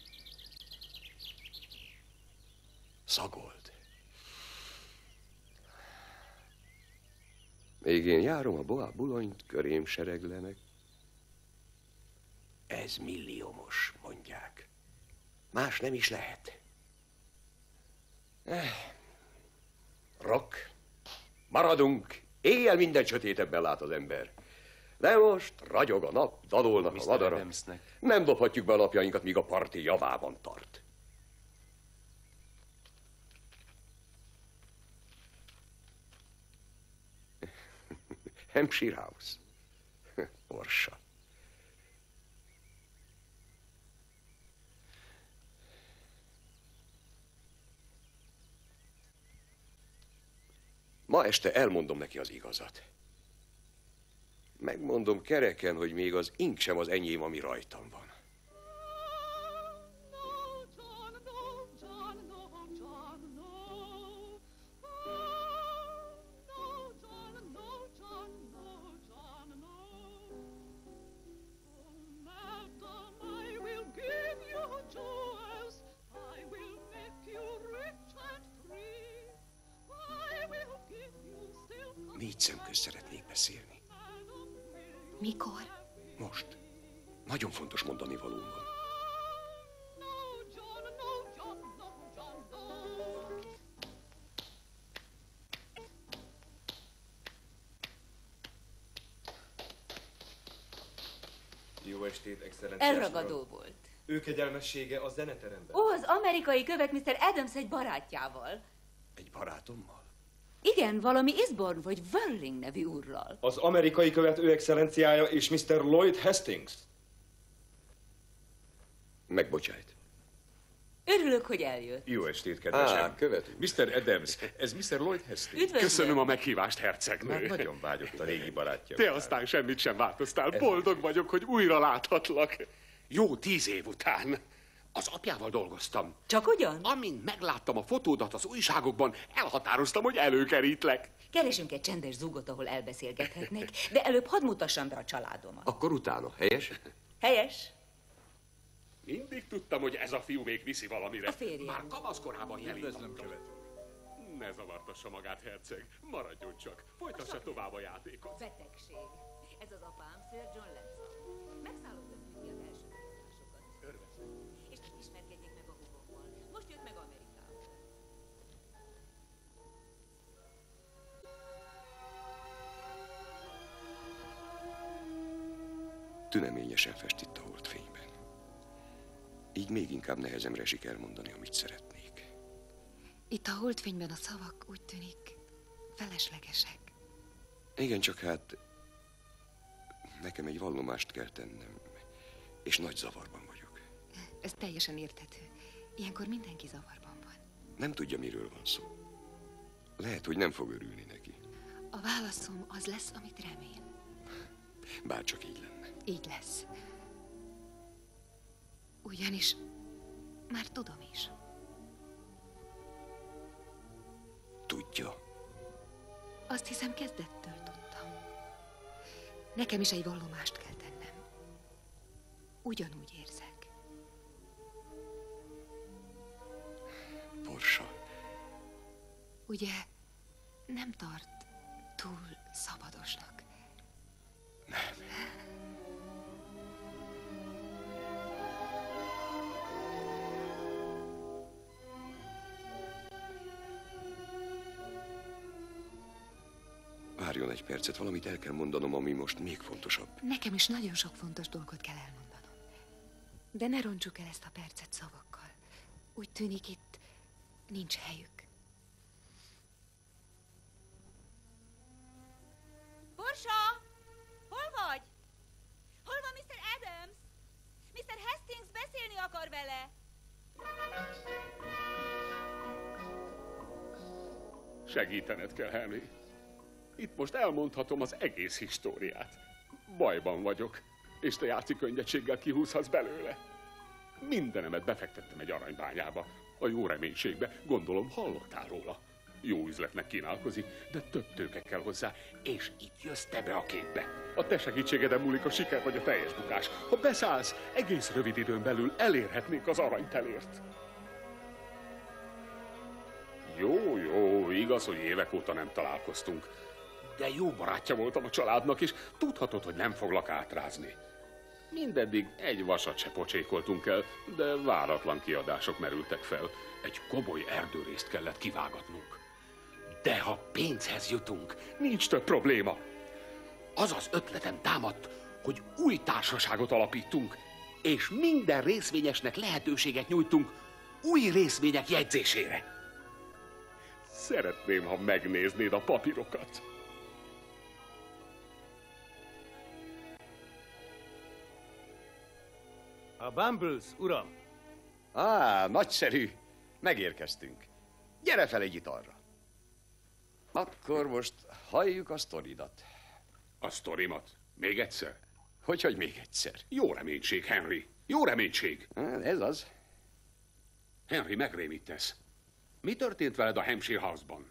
Szagold! Még én járom a boá bulonyt, körém sereglenek. Ez milliómos, mondják. Más nem is lehet. Rock! Maradunk, éjjel minden sötétebben lát az ember. De most ragyog a nap, dalolnak a madarak. Adamsnek. Nem dobhatjuk be a napjainkat, míg a parti javában tart. Hampshire House. Orsa. Ma este elmondom neki az igazat. Megmondom kereken, hogy még az ink sem az enyém, ami rajtam van. Négy szemközt szeretnék beszélni. Mikor? Most. Nagyon fontos mondani valóm van. Jó estét, excellenciás. Elragadó volt. Ő kegyelmessége a zeneteremben. Ó, az amerikai követ Mr. Adams egy barátjával. Egy barátommal? Igen, valami Isborn vagy Whirling nevű úrral. Az amerikai követ ő excellenciája és Mr. Lloyd Hastings. Megbocsájt. Örülök, hogy eljött. Jó estét, kedvesem. Követő. Mr. Adams, ez Mr. Lloyd Hastings. Üdvözlöm. Köszönöm a meghívást, hercegnő. Már nagyon vágyott a régi barátja. Te aztán semmit sem változtál. Boldog vagyok, hogy újra láthatlak. Jó 10 év után. Az apjával dolgoztam. Csak ugyan? Amint megláttam a fotódat az újságokban, elhatároztam, hogy előkerítlek. Keresünk egy csendes zúgot, ahol elbeszélgethetnek, de előbb hadd mutassam be a családomat. Akkor utána, helyes? Helyes? Mindig tudtam, hogy ez a fiú még viszi valamire. A férjem. Már kamaszkorában jelentkeztem. Ne zavartassa magát, herceg. Maradjon csak. Folytassa tovább a játékot. Betegség. Ez az apám, Sir John Lanson. Megszállott a első kutatásokat. És ismerkedjék meg a hugommal. Most jött meg Amerikába. Tüneményesen fest itt a holdfényben. Így még inkább nehezemre esik elmondani, amit szeretnék. Itt a holdfényben a szavak úgy tűnik feleslegesek. Igen, csak hát nekem egy vallomást kell tennem, és nagy zavarban vagyok. Ez teljesen érthető. Ilyenkor mindenki zavarban van. Nem tudja, miről van szó. Lehet, hogy nem fog örülni neki. A válaszom az lesz, amit remél. Bárcsak így lenne. Így lesz. Ugyanis már tudom is. Tudja. Azt hiszem, kezdettől tudtam. Nekem is egy vallomást kell tennem. Ugyanúgy érzek. Borsa. Ugye nem tart túl szabadosnak? Nem. Várjon egy percet, valamit el kell mondanom, ami most még fontosabb. Nekem is nagyon sok fontos dolgot kell elmondanom. De ne rontsuk el ezt a percet szavakkal. Úgy tűnik, itt nincs helyük. Borsa! Hol vagy? Hol van Mr. Adams? Mr. Hastings beszélni akar vele. Segítened kell, Henry. Itt most elmondhatom az egész históriát. Bajban vagyok, és te játszik könnyedséggel kihúzhatsz belőle. Mindenemet befektettem egy aranybányába, a jó reménységbe, gondolom hallottál róla. Jó üzletnek kínálkozik, de több tőke kell hozzá, és itt jössz te be a képbe. A te segítségeden múlik a siker vagy a teljes bukás. Ha beszállsz, egész rövid időn belül elérhetnénk az aranytelért. Jó, igaz, hogy évek óta nem találkoztunk. De jó barátja voltam a családnak, és tudhatod, hogy nem foglak átrázni. Mindeddig egy vasat se pocsékoltunk el, de váratlan kiadások merültek fel. Egy komoly erdőrészt kellett kivágatnunk. De ha pénzhez jutunk, nincs több probléma. Az az ötletem támadt, hogy új társaságot alapítunk, és minden részvényesnek lehetőséget nyújtunk új részvények jegyzésére. Szeretném, ha megnéznéd a papírokat. A Bumbles, uram! Nagyszerű. Megérkeztünk. Gyere fel egy italra. Akkor most halljuk a sztoridat. A sztorimat? Még egyszer? Hogy még egyszer? Jó reménység, Henry. Jó reménység. Ez az. Henry, megrémítesz. Mi történt veled a Hampshire House-ban?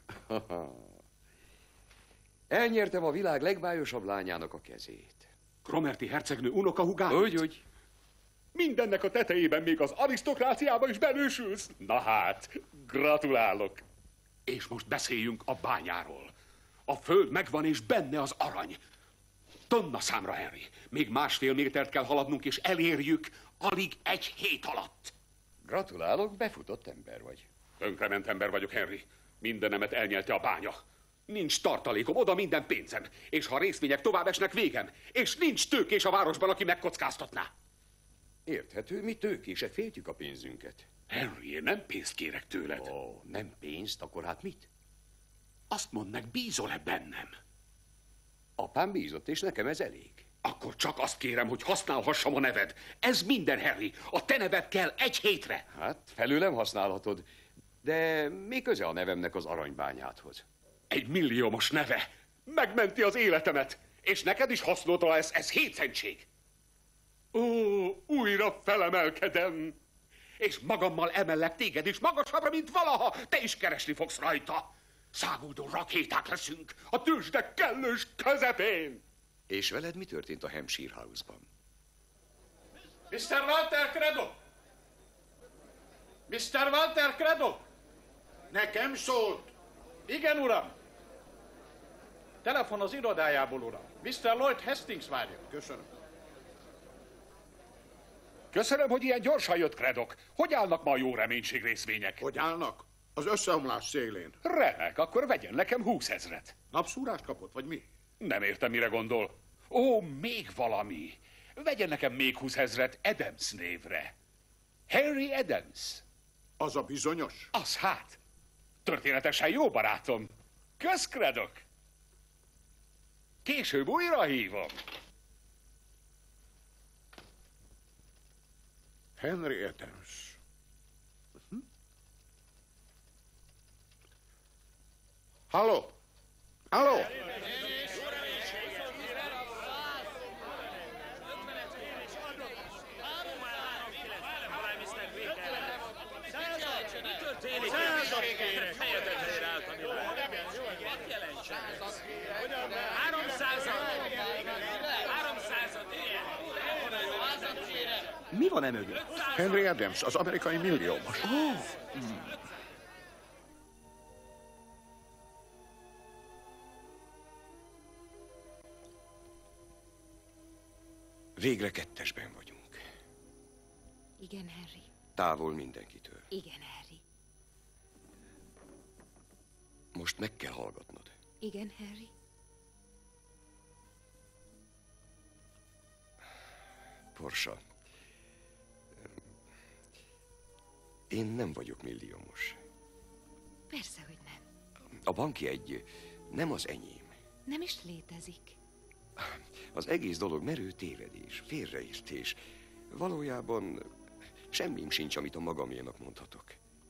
Elnyertem a világ legbájosabb lányának a kezét. Cromarty hercegnő unokahúgát? Úgy. Mindennek a tetejében még az arisztokráciába is belősülsz? Na hát, gratulálok. És most beszéljünk a bányáról. A föld megvan, és benne az arany. Tonna számra, Henry. Még 1,5 métert kell haladnunk, és elérjük alig 1 hét alatt. Gratulálok, befutott ember vagy. Tönkrement ember vagyok, Henry. Mindenemet elnyelte a bánya. Nincs tartalékom, oda minden pénzem. És ha a részvények tovább esnek, végem. És nincs tőkés a városban, aki megkockáztatná. Érthető, mi tőkések féltjük a pénzünket. Henry, én nem pénzt kérek tőled. Ó, nem pénzt, akkor hát mit? Azt mondd meg, bízol-e bennem? Apám bízott, és nekem ez elég. Akkor csak azt kérem, hogy használhassam a neved. Ez minden, Harry. A te neved kell 1 hétre. Hát, felőlem használhatod. De mi köze a nevemnek az aranybányáthoz? 1 milliómos neve. Megmenti az életemet. És neked is hasznodra lesz, ez 7 centség. Ó, újra felemelkedem. És magammal emellek téged is magasabbra, mint valaha. Te is keresni fogsz rajta. Száguldó rakéták leszünk a tőzsde kellős közepén. És veled mi történt a Hampshire House-ban? Mr. Walter Craddock! Mr. Walter Craddock! Nekem szólt. Igen, uram. Telefon az irodájából, uram. Mr. Lloyd Hastings várja. Köszönöm. Köszönöm, hogy ilyen gyorsan jött, Craddock. Hogy állnak ma a jó reménység részvények? Hogy állnak? Az összeomlás szélén. Remek, akkor vegyen nekem 20 000. Napszúrást kapott, vagy mi? Nem értem, mire gondol. Ó, még valami. Vegyen nekem még 20 000 Adams névre. Harry Adams. Az a bizonyos? Az hát. Történetesen jó barátom. Kösz, Craddock. Később újra hívom. Henry Adams. Halló? Halló? Mi van emögött? Henry Adams, az amerikai milliómos. Végre kettesben vagyunk. Igen, Harry. Távol mindenkitől. Igen, Harry. Most meg kell hallgatnod. Igen, Harry. Porsa. Én nem vagyok milliómos. Persze, hogy nem. A bankjegy nem az enyém. Nem is létezik. Az egész dolog merő tévedés, félreértés. Valójában semmim sincs, amit a magaménak mondhatok.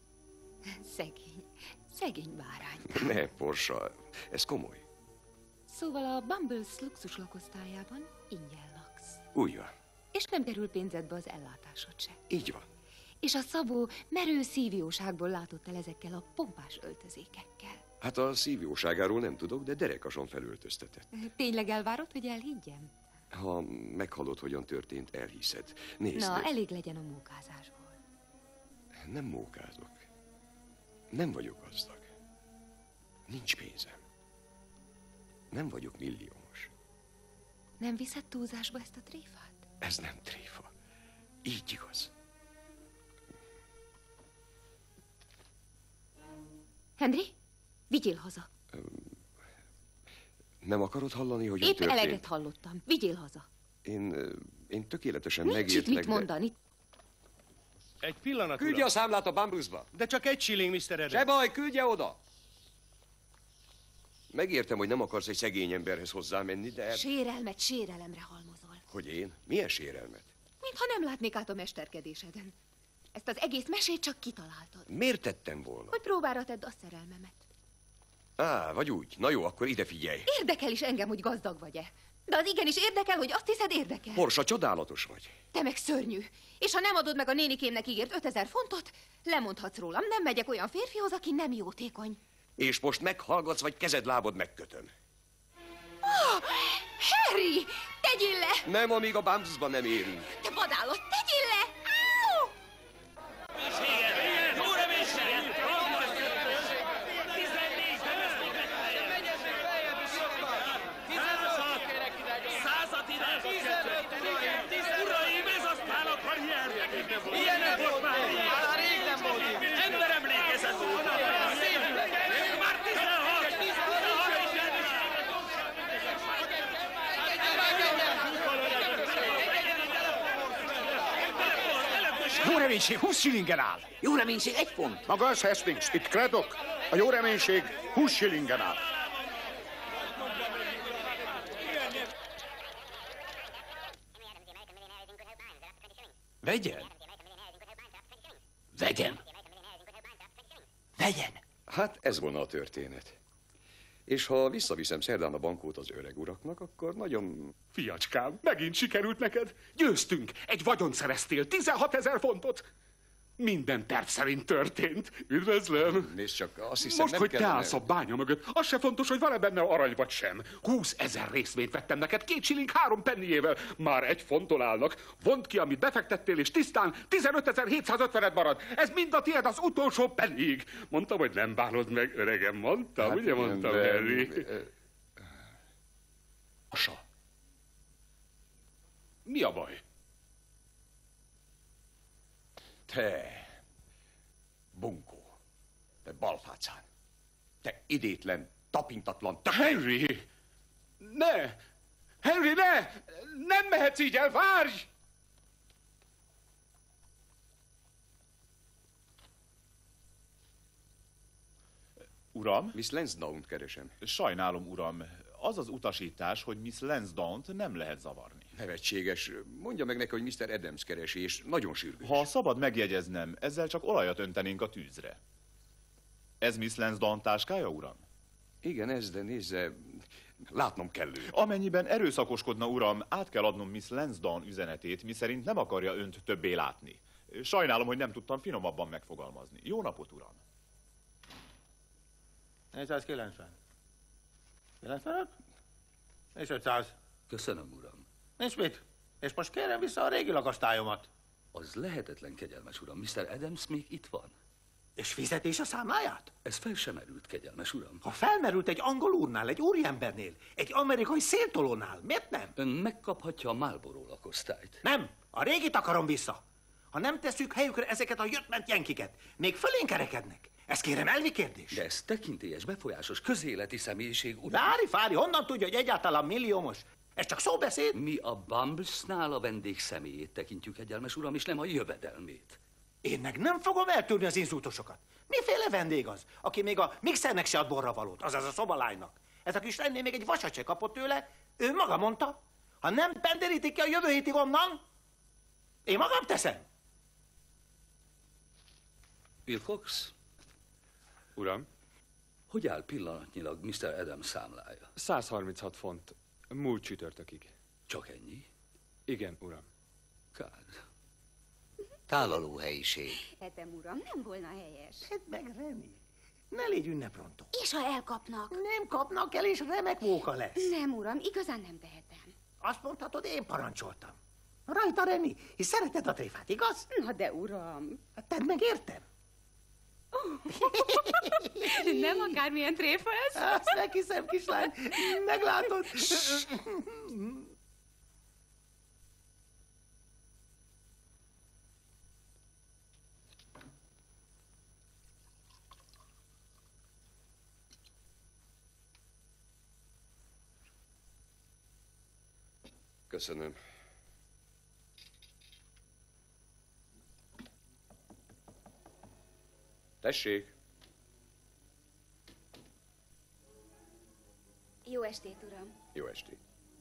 Szegény bárány. Ne, Porsa, ez komoly. Szóval a Bumbles luxus lakosztályában ingyen laksz. Úgy van. És nem kerül pénzedbe az ellátásod se. Így van. És a Szabó merő szívjóságból látott el ezekkel a pompás öltözékekkel. Hát a szívjóságáról nem tudok, de derekason felöltöztetett. Tényleg elvárod, hogy elhiggyem? Ha meghallod, hogyan történt, elhiszed. Nézd. Na, elég legyen a mókázásból. Nem mókázok. Nem vagyok gazdag. Nincs pénzem. Nem vagyok milliómos. Nem viszed túlzásba ezt a tréfát? Ez nem tréfa. Így igaz. Henry, vigyél haza. Nem akarod hallani, hogyan Épp történt? eleget hallottam. Vigyél haza. Én tökéletesen Nincs megértlek, itt mit mondani. Egy pillanat, Küldje uram. a számlát a Bumblesba. De csak 1 shilling, Mr. Adams. Se baj, küldje oda. Megértem, hogy nem akarsz egy szegény emberhez hozzámenni, de... Sérelmet sérelemre halmozol. Hogy én? Milyen sérelmet? Mintha nem látnék át a mesterkedéseden. Ezt az egész mesét csak kitaláltad. Miért tettem volna? Hogy próbára tedd a szerelmemet. Vagy úgy. Na jó, akkor ide figyelj. Érdekel is engem, hogy gazdag vagy-e. De az igenis érdekel, hogy azt hiszed érdekel. Porsa, csodálatos vagy. Te meg szörnyű. És ha nem adod meg a nénikémnek ígért 5000 fontot, lemondhatsz rólam. Nem megyek olyan férfihoz, aki nem jótékony. És most meghallgatsz, vagy kezed-lábad megkötöm. Oh, Harry! Tegyél le! Nem, amíg a Bumblesban nem érünk. Te vadállat, tegyél le! Áú! reménység 20 shillingen áll. Jó reménység 1 font. Maga az Hastings, itt Craddock. A jó reménység 20 shillingen áll. Vegyen. Vegyen. Vegyen. Hát ez volna a történet. És ha visszaviszem szerdán a bankót az öreg uraknak, akkor nagyon... Fiacskám, megint sikerült neked. Győztünk, egy vagyont szereztél, 16 000 fontot. Minden terv szerint történt. Üdvözlöm. Nézd csak, azt hiszem, most, nem hogy kellene... te állsz a bánya mögött, az se fontos, hogy van-e benne arany vagy sem. 20 000 részvényt vettem neked, 2 shilling 3 pennyével. Már 1 fonton állnak. Vond ki, amit befektettél, és tisztán 15.750-et marad. Ez mind a tiéd az utolsó pennyig. Mondtam, hogy nem bánod meg, öregem, mondtam. Hát, ugye mondtam, Harry? Asa. Mi a baj? Te, bunkó, te balfácán, te idétlen, tapintatlan, te... Henry! Ne! Henry, ne! Nem mehetsz így el, várj! Uram? Miss Lansdowne-t keresem. Sajnálom, uram. Az az utasítás, hogy Miss Lansdowne-t nem lehet zavarni. Nevetséges. Mondja meg neki, hogy Mr. Adams keresi, és nagyon sürgős. Ha szabad megjegyeznem, ezzel csak olajat öntenénk a tűzre. Ez Miss Lansdowne táskája, uram? Igen, ez, de nézze, látnom kell ő. Amennyiben erőszakoskodna, uram, át kell adnom Miss Lansdowne üzenetét, miszerint nem akarja önt többé látni. Sajnálom, hogy nem tudtam finomabban megfogalmazni. Jó napot, uram! 490. 95? És 500. Köszönöm, uram. Nincs mit. És most kérem vissza a régi lakasztályomat. Az lehetetlen, kegyelmes uram. Mr. Adams még itt van. És fizetés a számláját? Ez fel sem merült, kegyelmes uram. Ha felmerült egy angol úrnál, egy úriembernél, egy amerikai széltolónál, miért nem? Ön megkaphatja a Marlborough lakosztályt. Nem, a régit akarom vissza. Ha nem tesszük helyükre ezeket a jött-ment jenkiket, még fölénk kerekednek. Ez kérem elvi kérdés. De ez tekintélyes, befolyásos, közéleti személyiség, uram. Fári, honnan tudja, hogy egyáltalán milliómos? Ez csak szóbeszéd? Mi a Bumblesnál a vendég személyét tekintjük, kegyelmes uram, és nem a jövedelmét. Én meg nem fogom eltűrni az inzultusokat. Miféle vendég az, aki még a mixernek se ad borravalót, azaz a szobalánynak? Ez a kis lenné még egy vasat se kapott tőle, ő maga mondta. Ha nem penderítik ki a jövő hétig onnan, én magam teszem. Wilcox? Uram? Hogy áll pillanatnyilag Mr. Adams számlája? 136 font. Múlt csütörtökig. Csak ennyi? Igen, uram. Kár. Tálaló helyiség. Hetem, uram, nem volna helyes. Hát meg Reni. Ne légy ünneprontó. És ha elkapnak? Nem kapnak el, és remek móka lesz. Nem, uram, igazán nem tehetem. Azt mondhatod, én parancsoltam. Rajta, Reni, és szereted a tréfát, igaz? Na de, uram. Hát tedd meg, értem? Nem akármilyen tréfa ez? Azt meghiszem, kislány. Meglátod. Köszönöm. Tessék! Jó estét, uram. Jó estét.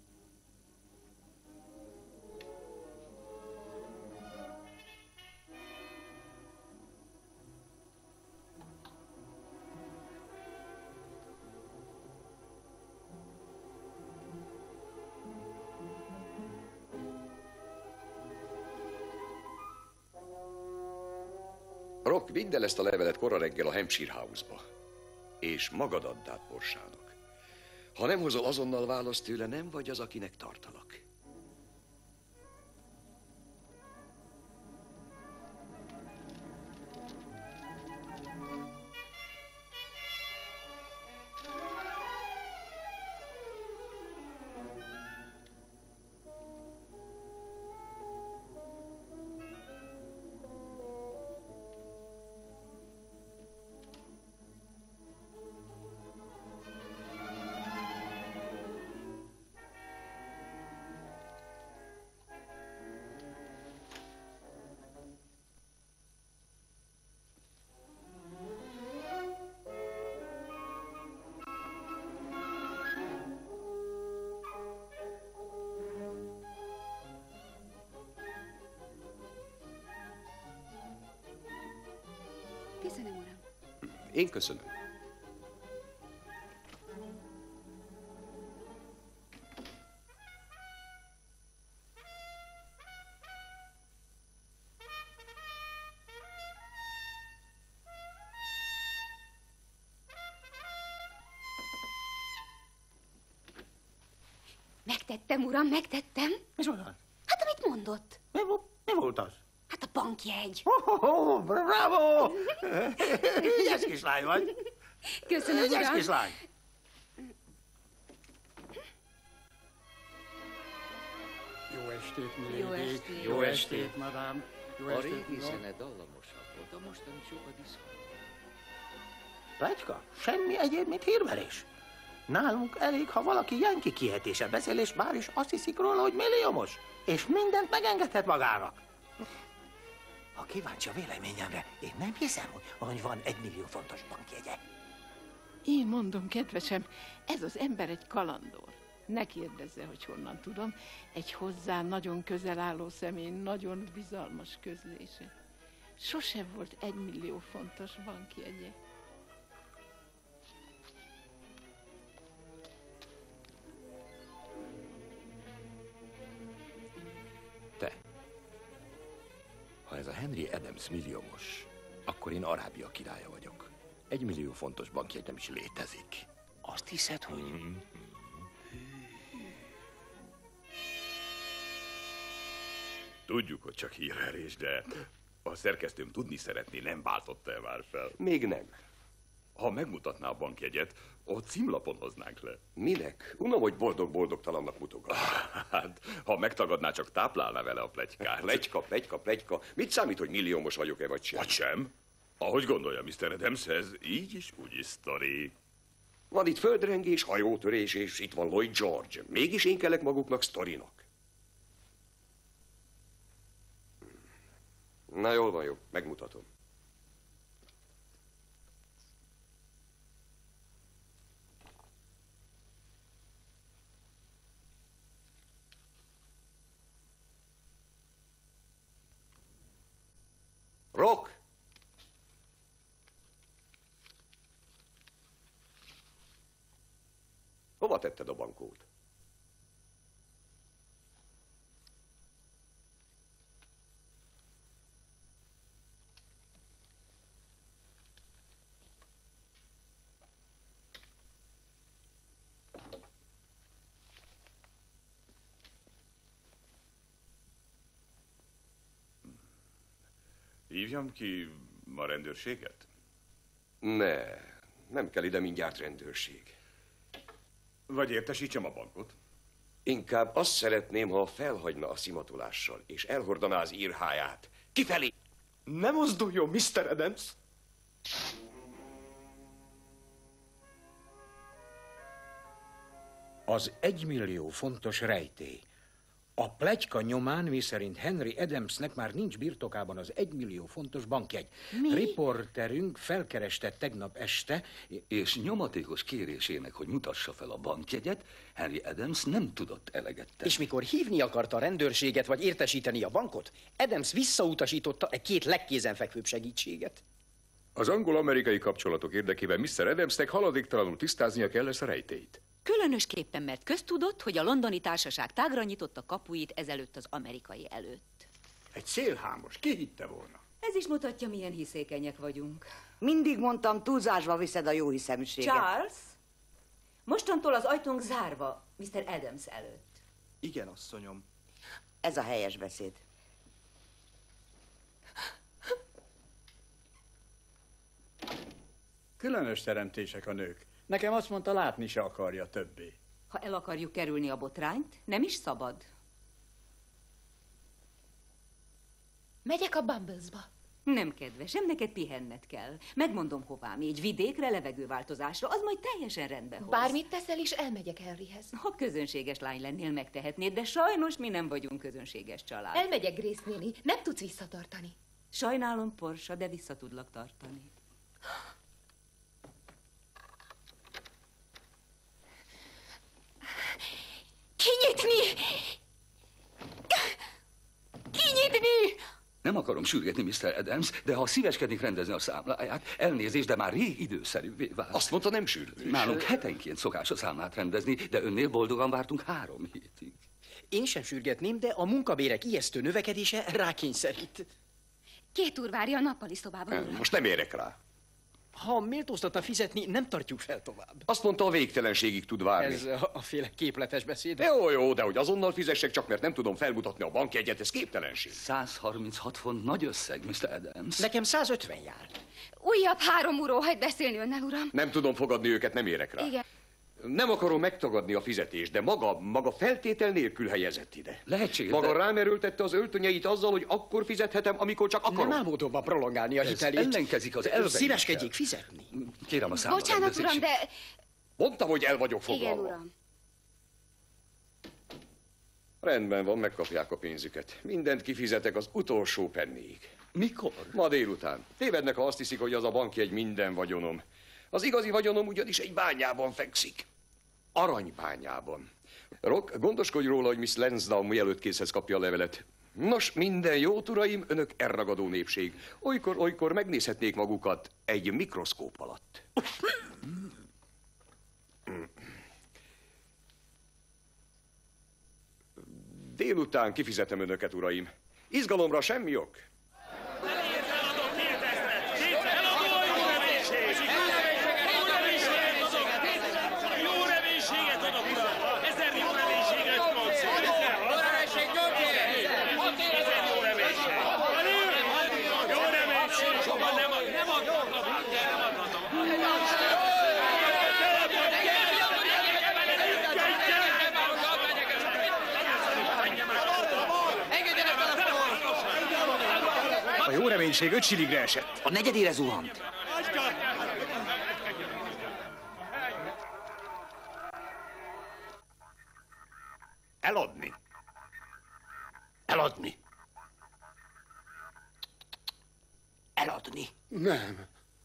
Rock, vidd el ezt a levelet kora reggel a Hampshire House-ba, és magad add át Porsának. Ha nem hozol azonnal választ tőle, nem vagy az, akinek tartalak. Én köszönöm. Megtettem, uram, megtettem. Micsoda? Hát, amit mondott. Mi volt az? Hát a bankjegy. Bravo! Ügyes kislány vagy. Köszönöm, Ügyes uram. kislány. Jó estét, Jó milady. estét. Jó estét, madám. Jó A estét, régi uram. zene dallamosabb volt, a mostani sokat iszhat. Pletyka? Semmi egyéb, mint hírverés. Nálunk elég, ha valaki Yankee kiejtése beszél, és már is azt hiszik róla, hogy milliómos. És mindent megengedhet magának. Ha kíváncsi a véleményemre, én nem hiszem, hogy van 1 millió fontos bankjegye. Én mondom, kedvesem, ez az ember egy kalandor. Ne kérdezze, hogy honnan tudom. Egy hozzá nagyon közel álló személy nagyon bizalmas közlése. Sose volt 1 millió fontos bankjegye. Te. Ha ez a Henry Adams milliómos, akkor én Arábia királya vagyok. 1 millió fontos bankjegy nem is létezik. Azt hiszed, hogy... Tudjuk, hogy csak hírverés, de a szerkesztőm tudni szeretné, nem váltotta-e már fel. Még nem. Ha megmutatná a bankjegyet, a címlapon hoznánk le. Minek? Unom, hogy boldog-boldogtalannak mutogat. Hát, ha megtagadná, csak táplálná vele a pletykát. Pletyka. Mit számít, hogy milliómos vagyok-e, vagy sem? Vagy sem? Ahogy gondolja, Mr. Adams, ez így is, úgy is sztori. Van itt földrengés, hajótörés, és itt van Lloyd George. Mégis én kellek maguknak sztorinak. Na jól van, jó, megmutatom. Rock! Hova tetted a bankót? Hívjam ki a rendőrséget? Nem kell ide mindjárt rendőrség. Vagy értesítsem a bankot? Inkább azt szeretném, ha felhagyna a szimatolással, és elhordaná az írháját. Kifelé! Ne mozduljon, Mr. Adams! Az 1 millió fontos rejtély. A pletyka nyomán, miszerint Henry Adamsnek már nincs birtokában az 1 millió fontos bankjegy. Mi? Riporterünk felkereste tegnap este, És nyomatékos kérésének, hogy mutassa fel a bankjegyet, Henry Adams nem tudott eleget tenni. És mikor hívni akarta a rendőrséget, vagy értesíteni a bankot, Adams visszautasította egy 2 legkézenfekvőbb segítséget. Az angol-amerikai kapcsolatok érdekében Mr. Adamsnek haladéktalanul tisztáznia kell ezt a rejtélyt. Különösképpen, mert köztudott, hogy a londoni társaság tágra nyitotta kapuit ezelőtt az amerikai előtt. Egy szélhámos, ki hitte volna? Ez is mutatja, milyen hiszékenyek vagyunk. Mindig mondtam, túlzásba viszed a jó hiszeműséget. Charles, mostantól az ajtónk zárva Mr. Adams előtt. Igen, asszonyom. Ez a helyes beszéd. Különös teremtések a nők. Nekem azt mondta, látni se akarja többé. Ha el akarjuk kerülni a botrányt, nem is szabad. Megyek a Bumblesba. Nem, kedvesem, neked pihenned kell. Megmondom hová, egy vidékre, levegőváltozásra, az majd teljesen rendbe hoz. Bármit teszel, és elmegyek Henryhez. Ha közönséges lány lennél, megtehetnéd, de sajnos mi nem vagyunk közönséges család. Elmegyek, Grace néni, nem tudsz visszatartani. Sajnálom, Porsa, de vissza tudlak tartani. Kinyitni! Kinyitni! Nem akarom sürgetni, Mr. Adams, de ha szíveskednék rendezni a számláját, elnézést, de már rég időszerűvé vált. Azt mondta, nem sürgős. Nálunk hetenként szokás a számlát rendezni, de önnél boldogan vártunk 3 hétig. Én sem sürgetném, de a munkabérek ijesztő növekedése rákényszerít. 2 úr várja a nappali szobában, uram. Most nem érek rá. Ha méltóztatna fizetni, nem tartjuk fel tovább. Azt mondta, a végtelenségig tud várni. Ez a féle képletes beszéd. Jó, de hogy azonnal fizessek, csak mert nem tudom felmutatni a bankjegyet, ez képtelenség. 136 font nagy összeg, Mr. Adams. Nekem 150 jár. Újabb 3 óhajt beszélni önnel, uram. Nem tudom fogadni őket, nem érek rá. Igen. Nem akarom megtagadni a fizetést, de maga feltétel nélkül helyezett ide. Lehetséges. Maga rámerültette az öltönyeit azzal, hogy akkor fizethetem, amikor csak akarom. Nem ámódóban prolongálni a hitelét. Ellenkezik az elveinkkel. Szíveskedjék fizetni. Kérem a számot. Bocsánat, uram, de... Mondtam, hogy el vagyok foglalva. Igen, uram. Rendben van, megkapják a pénzüket. Mindent kifizetek az utolsó penniig. Mikor? Ma délután. Tévednek, ha azt hiszik, hogy az a bankjegy minden vagyonom. Az igazi vagyonom ugyanis egy bányában fekszik. Aranybányában. Rock, gondoskodj róla, hogy Miss Lansdowne mielőtt készhez kapja a levelet. Nos, minden jót, uraim, önök elragadó népség. Olykor megnézhetnék magukat egy mikroszkóp alatt. Délután kifizetem önöket, uraim. Izgalomra semmi ok. A jó reménység 5 shillingre esett. A negyedére zuhant. Eladni. Eladni. Eladni. Nem.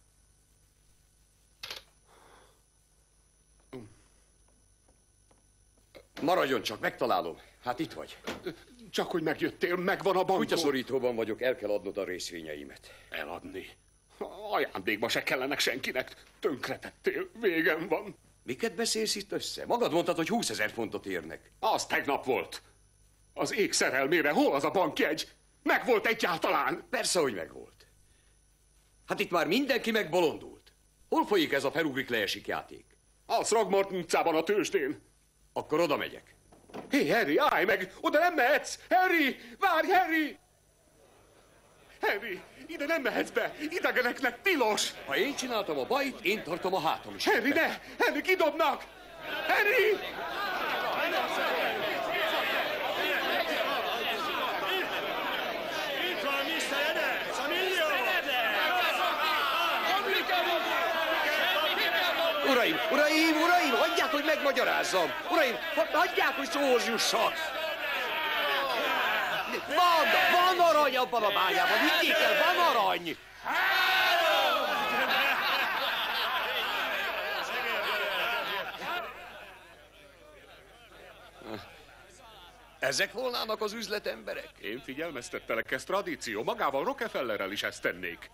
Maradjon csak, megtalálom. Hát itt vagy. Csak hogy megjöttél, megvan a bankon. Kutyaszorítóban vagyok, el kell adnod a részvényeimet. Eladni. Ajándékba se kellenek senkinek. Tönkretettél, végem van. Miket beszélsz itt össze? Magad mondtad, hogy 20 000 fontot érnek. Az tegnap volt. Az ég szerelmére hol az a bankjegy? Megvolt egyáltalán? Persze, hogy megvolt. Hát itt már mindenki megbolondult. Hol folyik ez a perugrik leesik játék? A Throgmorton utcában a tőzsdén. Akkor oda megyek. Hé, Harry, állj meg! Oda nem mehetsz! Harry! Várj, Harry! Harry, ide nem mehetsz be! Idegeneknek tilos! Ha én csináltam a bajt, én tartom a hátam is. Harry, ne! Harry, kidobnak! Harry! Itt van Mr. Adams, a millió! Uraim, hagyják, hogy megmagyarázzam! Uraim, hagyják, hogy szóhoz jussak! Van arany abban a bányában, higgyék el, van arany! Ezek volnának az üzletemberek? Én figyelmeztettelek, ez tradíció. Magával Rockefellerrel is ezt tennék.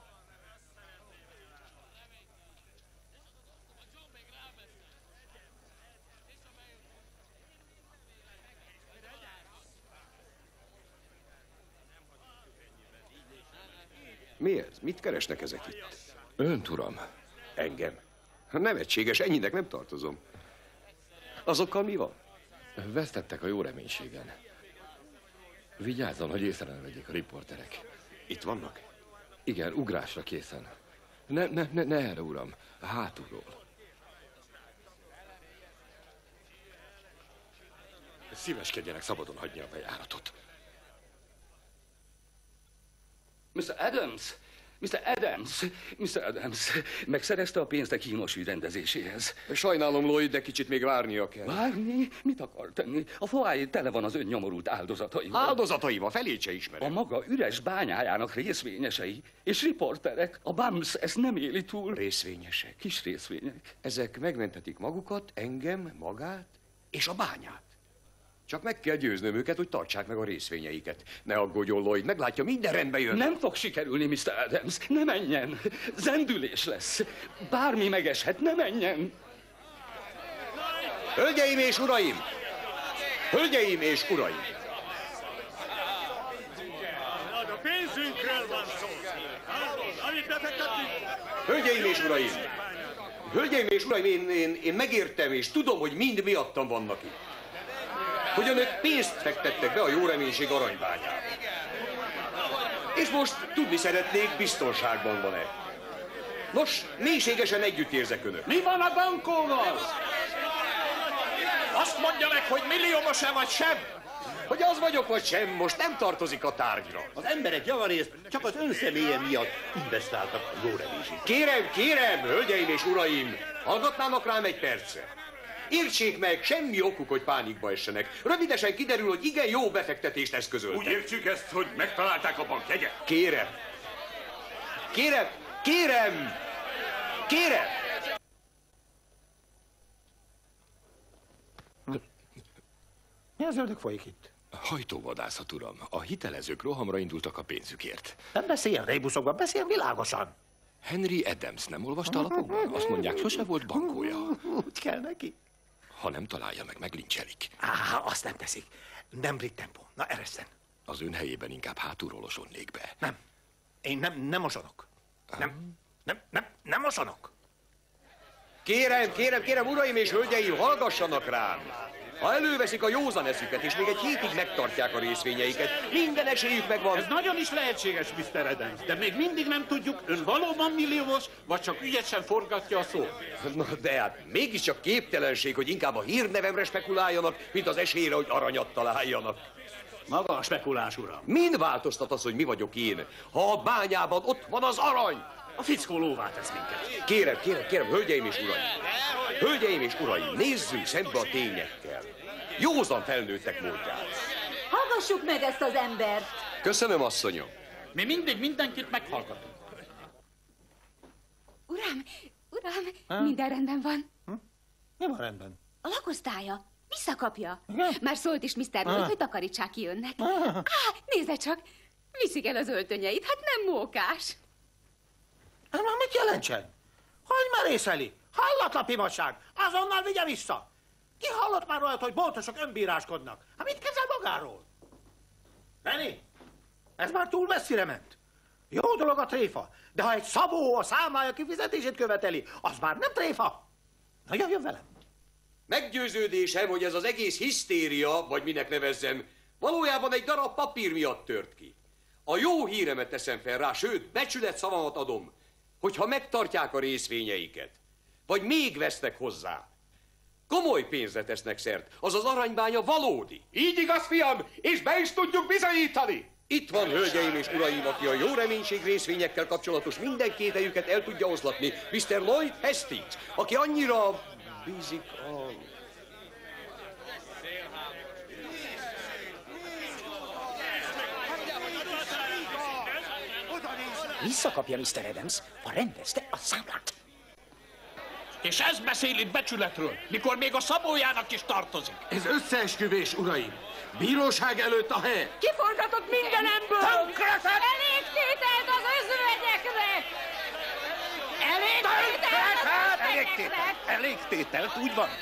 Mi ez? Mit keresnek ezek itt? Önt, uram. Engem? Nevetséges, ennyinek nem tartozom. Azokkal mi van? Vesztettek a jó reménységen. Vigyázzon, hogy észre ne vegyék a riporterek. Itt vannak? Igen, ugrásra készen. Ne erre, uram. Hátulról. Szíveskedjenek szabadon hagyni a bejáratot. Mr. Adams! Mr. Adams! Mr. Adams! Megszerezte a pénzt a kínos ügy rendezéséhez. Sajnálom, Lloyd, de kicsit még várnia kell. Várni? Mit akar tenni? A foáj tele van az ön nyomorult áldozataival. Áldozataim, a felét se ismerem. A maga üres bányájának részvényesei és riporterek. A BAMS ezt nem éli túl. Részvényesek? Kis részvények. Ezek megmenthetik magukat, engem, magát és a bányát. Csak meg kell győznöm őket, hogy tartsák meg a részvényeiket. Ne aggódjon, Lloyd, meglátja, minden rendbe jön. Nem fog sikerülni, Mr. Adams. Ne menjen. Zendülés lesz. Bármi megeshet, ne menjen. Hölgyeim és uraim! Hölgyeim és uraim! A pénzünkről van szó. Amit befektettünk. Hölgyeim és uraim! Hölgyeim és uraim, én megértem és tudom, hogy mind miattam vannak itt. Hogy önök pénzt fektettek be a jó reménység aranybányába. És most tudni szeretnék, biztonságban van-e. Nos, mélységesen együtt érzek önök. Mi van a bankóval? Azt mondja meg, hogy milliómos-e vagy sem? Hogy az vagyok vagy sem, most nem tartozik a tárgyra. Az emberek javarészt csak az ön személye miatt investáltak a jó reménységbe. Kérem, hölgyeim és uraim, hallgatnának rám egy percre. Értsék meg, semmi okuk, hogy pánikba essenek. Rövidesen kiderül, hogy igen jó befektetést eszközöltek. Úgy értsük ezt, hogy megtalálták a bankjegyet? Kérem! Mi az ördög folyik itt? Hajtóvadászat, uram. A hitelezők rohamra indultak a pénzükért. Nem beszéljen rébuszokban, beszéljen világosan. Henry Adams nem olvasta a lapokban? Azt mondják, sose volt bankója. Úgy kell neki. Ha nem találja meg, meglincselik. Azt nem teszik. Nem brit tempó. Na, eresszen. Az ön helyében inkább hátulról osonnék be. Nem. Én nem mosonok. Nem mosonok. Kérem, uraim és hölgyeim, hallgassanak rám! Ha előveszik a józan eszüket, és még egy hétig megtartják a részvényeiket, minden esélyük megvan. Ez nagyon is lehetséges, Mr. Adams, de még mindig nem tudjuk, ön valóban milliómos, vagy csak ügyesen forgatja a szót. Na, de hát mégiscsak képtelenség, hogy inkább a hírnevemre spekuláljanak, mint az esélyre, hogy aranyat találjanak. Maga a spekulás, uram. Mind változtat az, hogy mi vagyok én, ha a bányában ott van az arany? A fickó lóvá tesz minket. Kérem, hölgyeim és uraim! Hölgyeim és uraim, nézzünk szembe a tényekkel. Józan felnőttek módját. Hallgassuk meg ezt az embert. Köszönöm, asszonyom. Mi mindig mindenkit meghallgatunk. Uram, minden rendben van. Mi van rendben? A lakosztálya. Visszakapja. Már szólt is Mr. Lloyd, hogy takarítsák ki önnek. Nézze csak, viszik el az öltönyeit, hát nem mókás. Ez már mit jelentsen? Hogy merészeli? Hallatlan pimasság! Azonnal vigye vissza! Ki hallott már olyat, hogy boltosok önbíráskodnak? Hát mit kezdel magáról? Benni, ez már túl messzire ment. Jó dolog a tréfa, de ha egy szabó a számlája kifizetését követeli, az már nem tréfa. Na jöjjön velem. Meggyőződésem, hogy ez az egész hisztéria, vagy minek nevezzem, valójában egy darab papír miatt tört ki. A jó híremet teszem fel rá, sőt, becsület szavamat adom, hogyha megtartják a részvényeiket, vagy még vesznek hozzá, komoly pénzre tesznek szert, az az aranybánya valódi. Így igaz, fiam, és be is tudjuk bizonyítani. Itt van, hölgyeim és uraim, aki a jó reménység részvényekkel kapcsolatos minden kételyüket el tudja oszlatni, Mr. Lloyd Hastings, aki annyira bízik a... Visszakapja Mr. Adams, ha rendezte a számlát. És ez beszél itt becsületről, mikor még a szabójának is tartozik. Ez összeesküvés, uraim. Bíróság előtt a hely. Kiforgatott mindenemből! Elég tételt az özvegyeknek! Elég tételt, úgy van.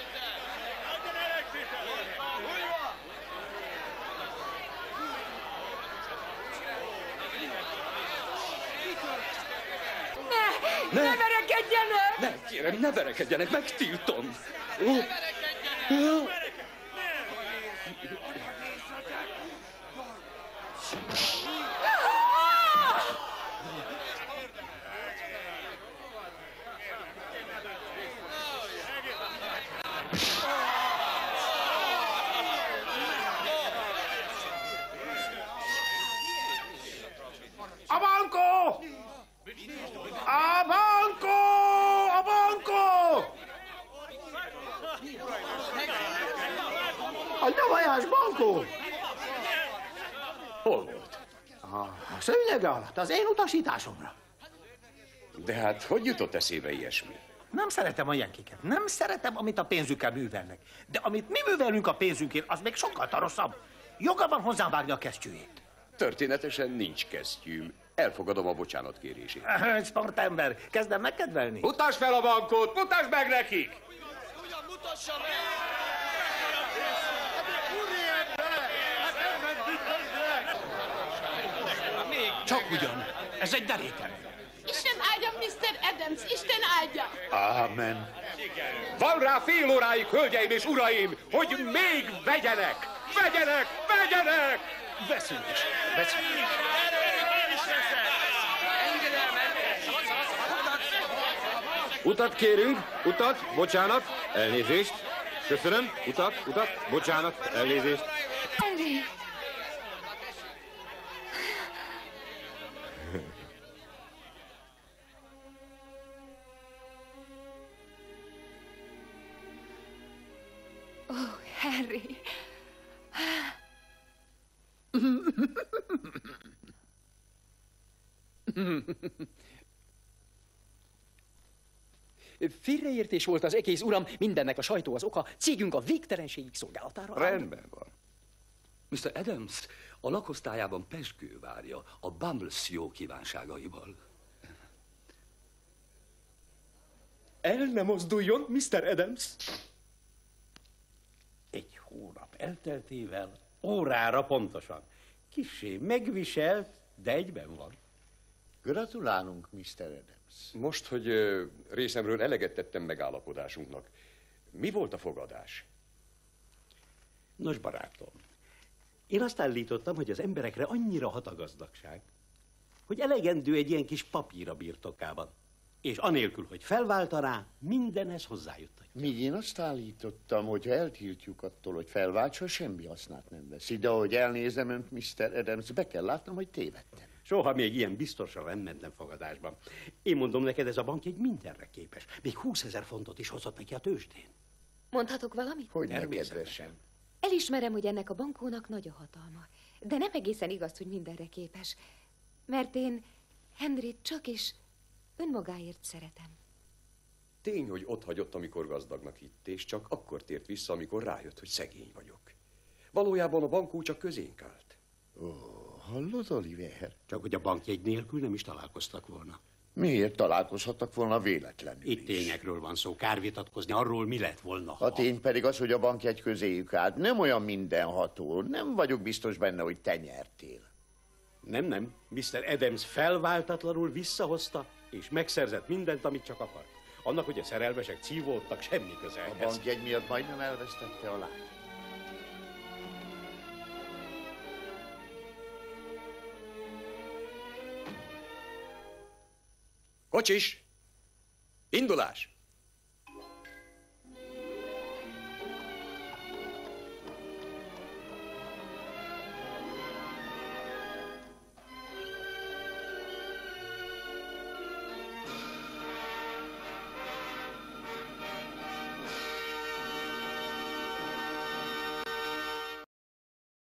Ne verekedjenek! Ne, kérem, ne verekedjenek, megtiltom. A bankó! A bankó! A bankó! A nyavajás bankó! Hol volt? A szőnyege alatt, az én utasításomra. De hát, hogy jutott eszébe ilyesmi? Nem szeretem a jenkiket. Nem szeretem, amit a pénzükkel művelnek. De amit mi művelünk a pénzünkért, az még sokkal rosszabb. Joga van hozzám vágni a kesztyűjét. Történetesen nincs kesztyűm. Elfogadom a bocsánatkérését. Sportember, kezdem megkedvelni. Mutasd fel a bankot, mutasd meg nekik! Ugyan mutassa meg! Csak ugyan. Ez egy derékem. Isten áldja, Mr. Adams, Isten áldja! Ámen. Van rá fél óráig, hölgyeim és uraim, hogy még vegyenek! Vegyenek! Vegyenek! Veszünk is. Veszünk. Utat kérünk, utat, bocsánat, elnézést. Köszönöm, utat, bocsánat, elnézést. Henry! Ó, Henry! Félreértés volt az egész, uram, mindennek a sajtó az oka, cégünk a végtelenségig szolgálatára áll. Rendben van. Mr. Adams a lakosztályában pezsgő várja a Bumbles jó kívánságaival. El ne mozduljon, Mr. Adams! Egy hónap elteltével, órára pontosan. Kissé megviselt, de egyben van. Gratulálunk, Mr. Adams. Most, hogy részemről eleget tettem megállapodásunknak, mi volt a fogadás? Nos, barátom, én azt állítottam, hogy az emberekre annyira hat a gazdagság, hogy elegendő egy ilyen kis papír a birtokában, és anélkül, hogy felváltaná, mindenhez hozzájuttatja. Míg én azt állítottam, hogy ha eltiltjuk attól, hogy felváltsa, semmi hasznát nem veszi. De ahogy elnézem önt, Mr. Adams, be kell látnom, hogy tévedtem. Soha még ilyen biztosan nem mentem fogadásban. Én mondom neked, ez a bank egy mindenre képes. Még 20 000 fontot is hozott neki a tőzsdén. Mondhatok valamit? Hogy természetesen. Elismerem, hogy ennek a bankónak nagy a hatalma. De nem egészen igaz, hogy mindenre képes. Mert én Henryt csak is önmagáért szeretem. Tény, hogy ott hagyott, amikor gazdagnak hitt, és csak akkor tért vissza, amikor rájött, hogy szegény vagyok. Valójában a bankó csak közénk állt. Ó, hallod, Oliver? Csak hogy a bankjegy nélkül nem is találkoztak volna. Miért találkozhattak volna véletlenül? Itt tényekről van szó, kár vitatkozni arról, mi lett volna, ha... A tény pedig az, hogy a bankjegy közéjük állt. Nem olyan mindenható. Nem vagyok biztos benne, hogy te nyertél. Nem. Mr. Adams felváltatlanul visszahozta, és megszerzett mindent, amit csak akart. Annak, hogy a szerelmesek szívódtak, semmi köze ehhez. A bankjegy miatt majdnem elvesztette a lányt. Kocsis! Indulás!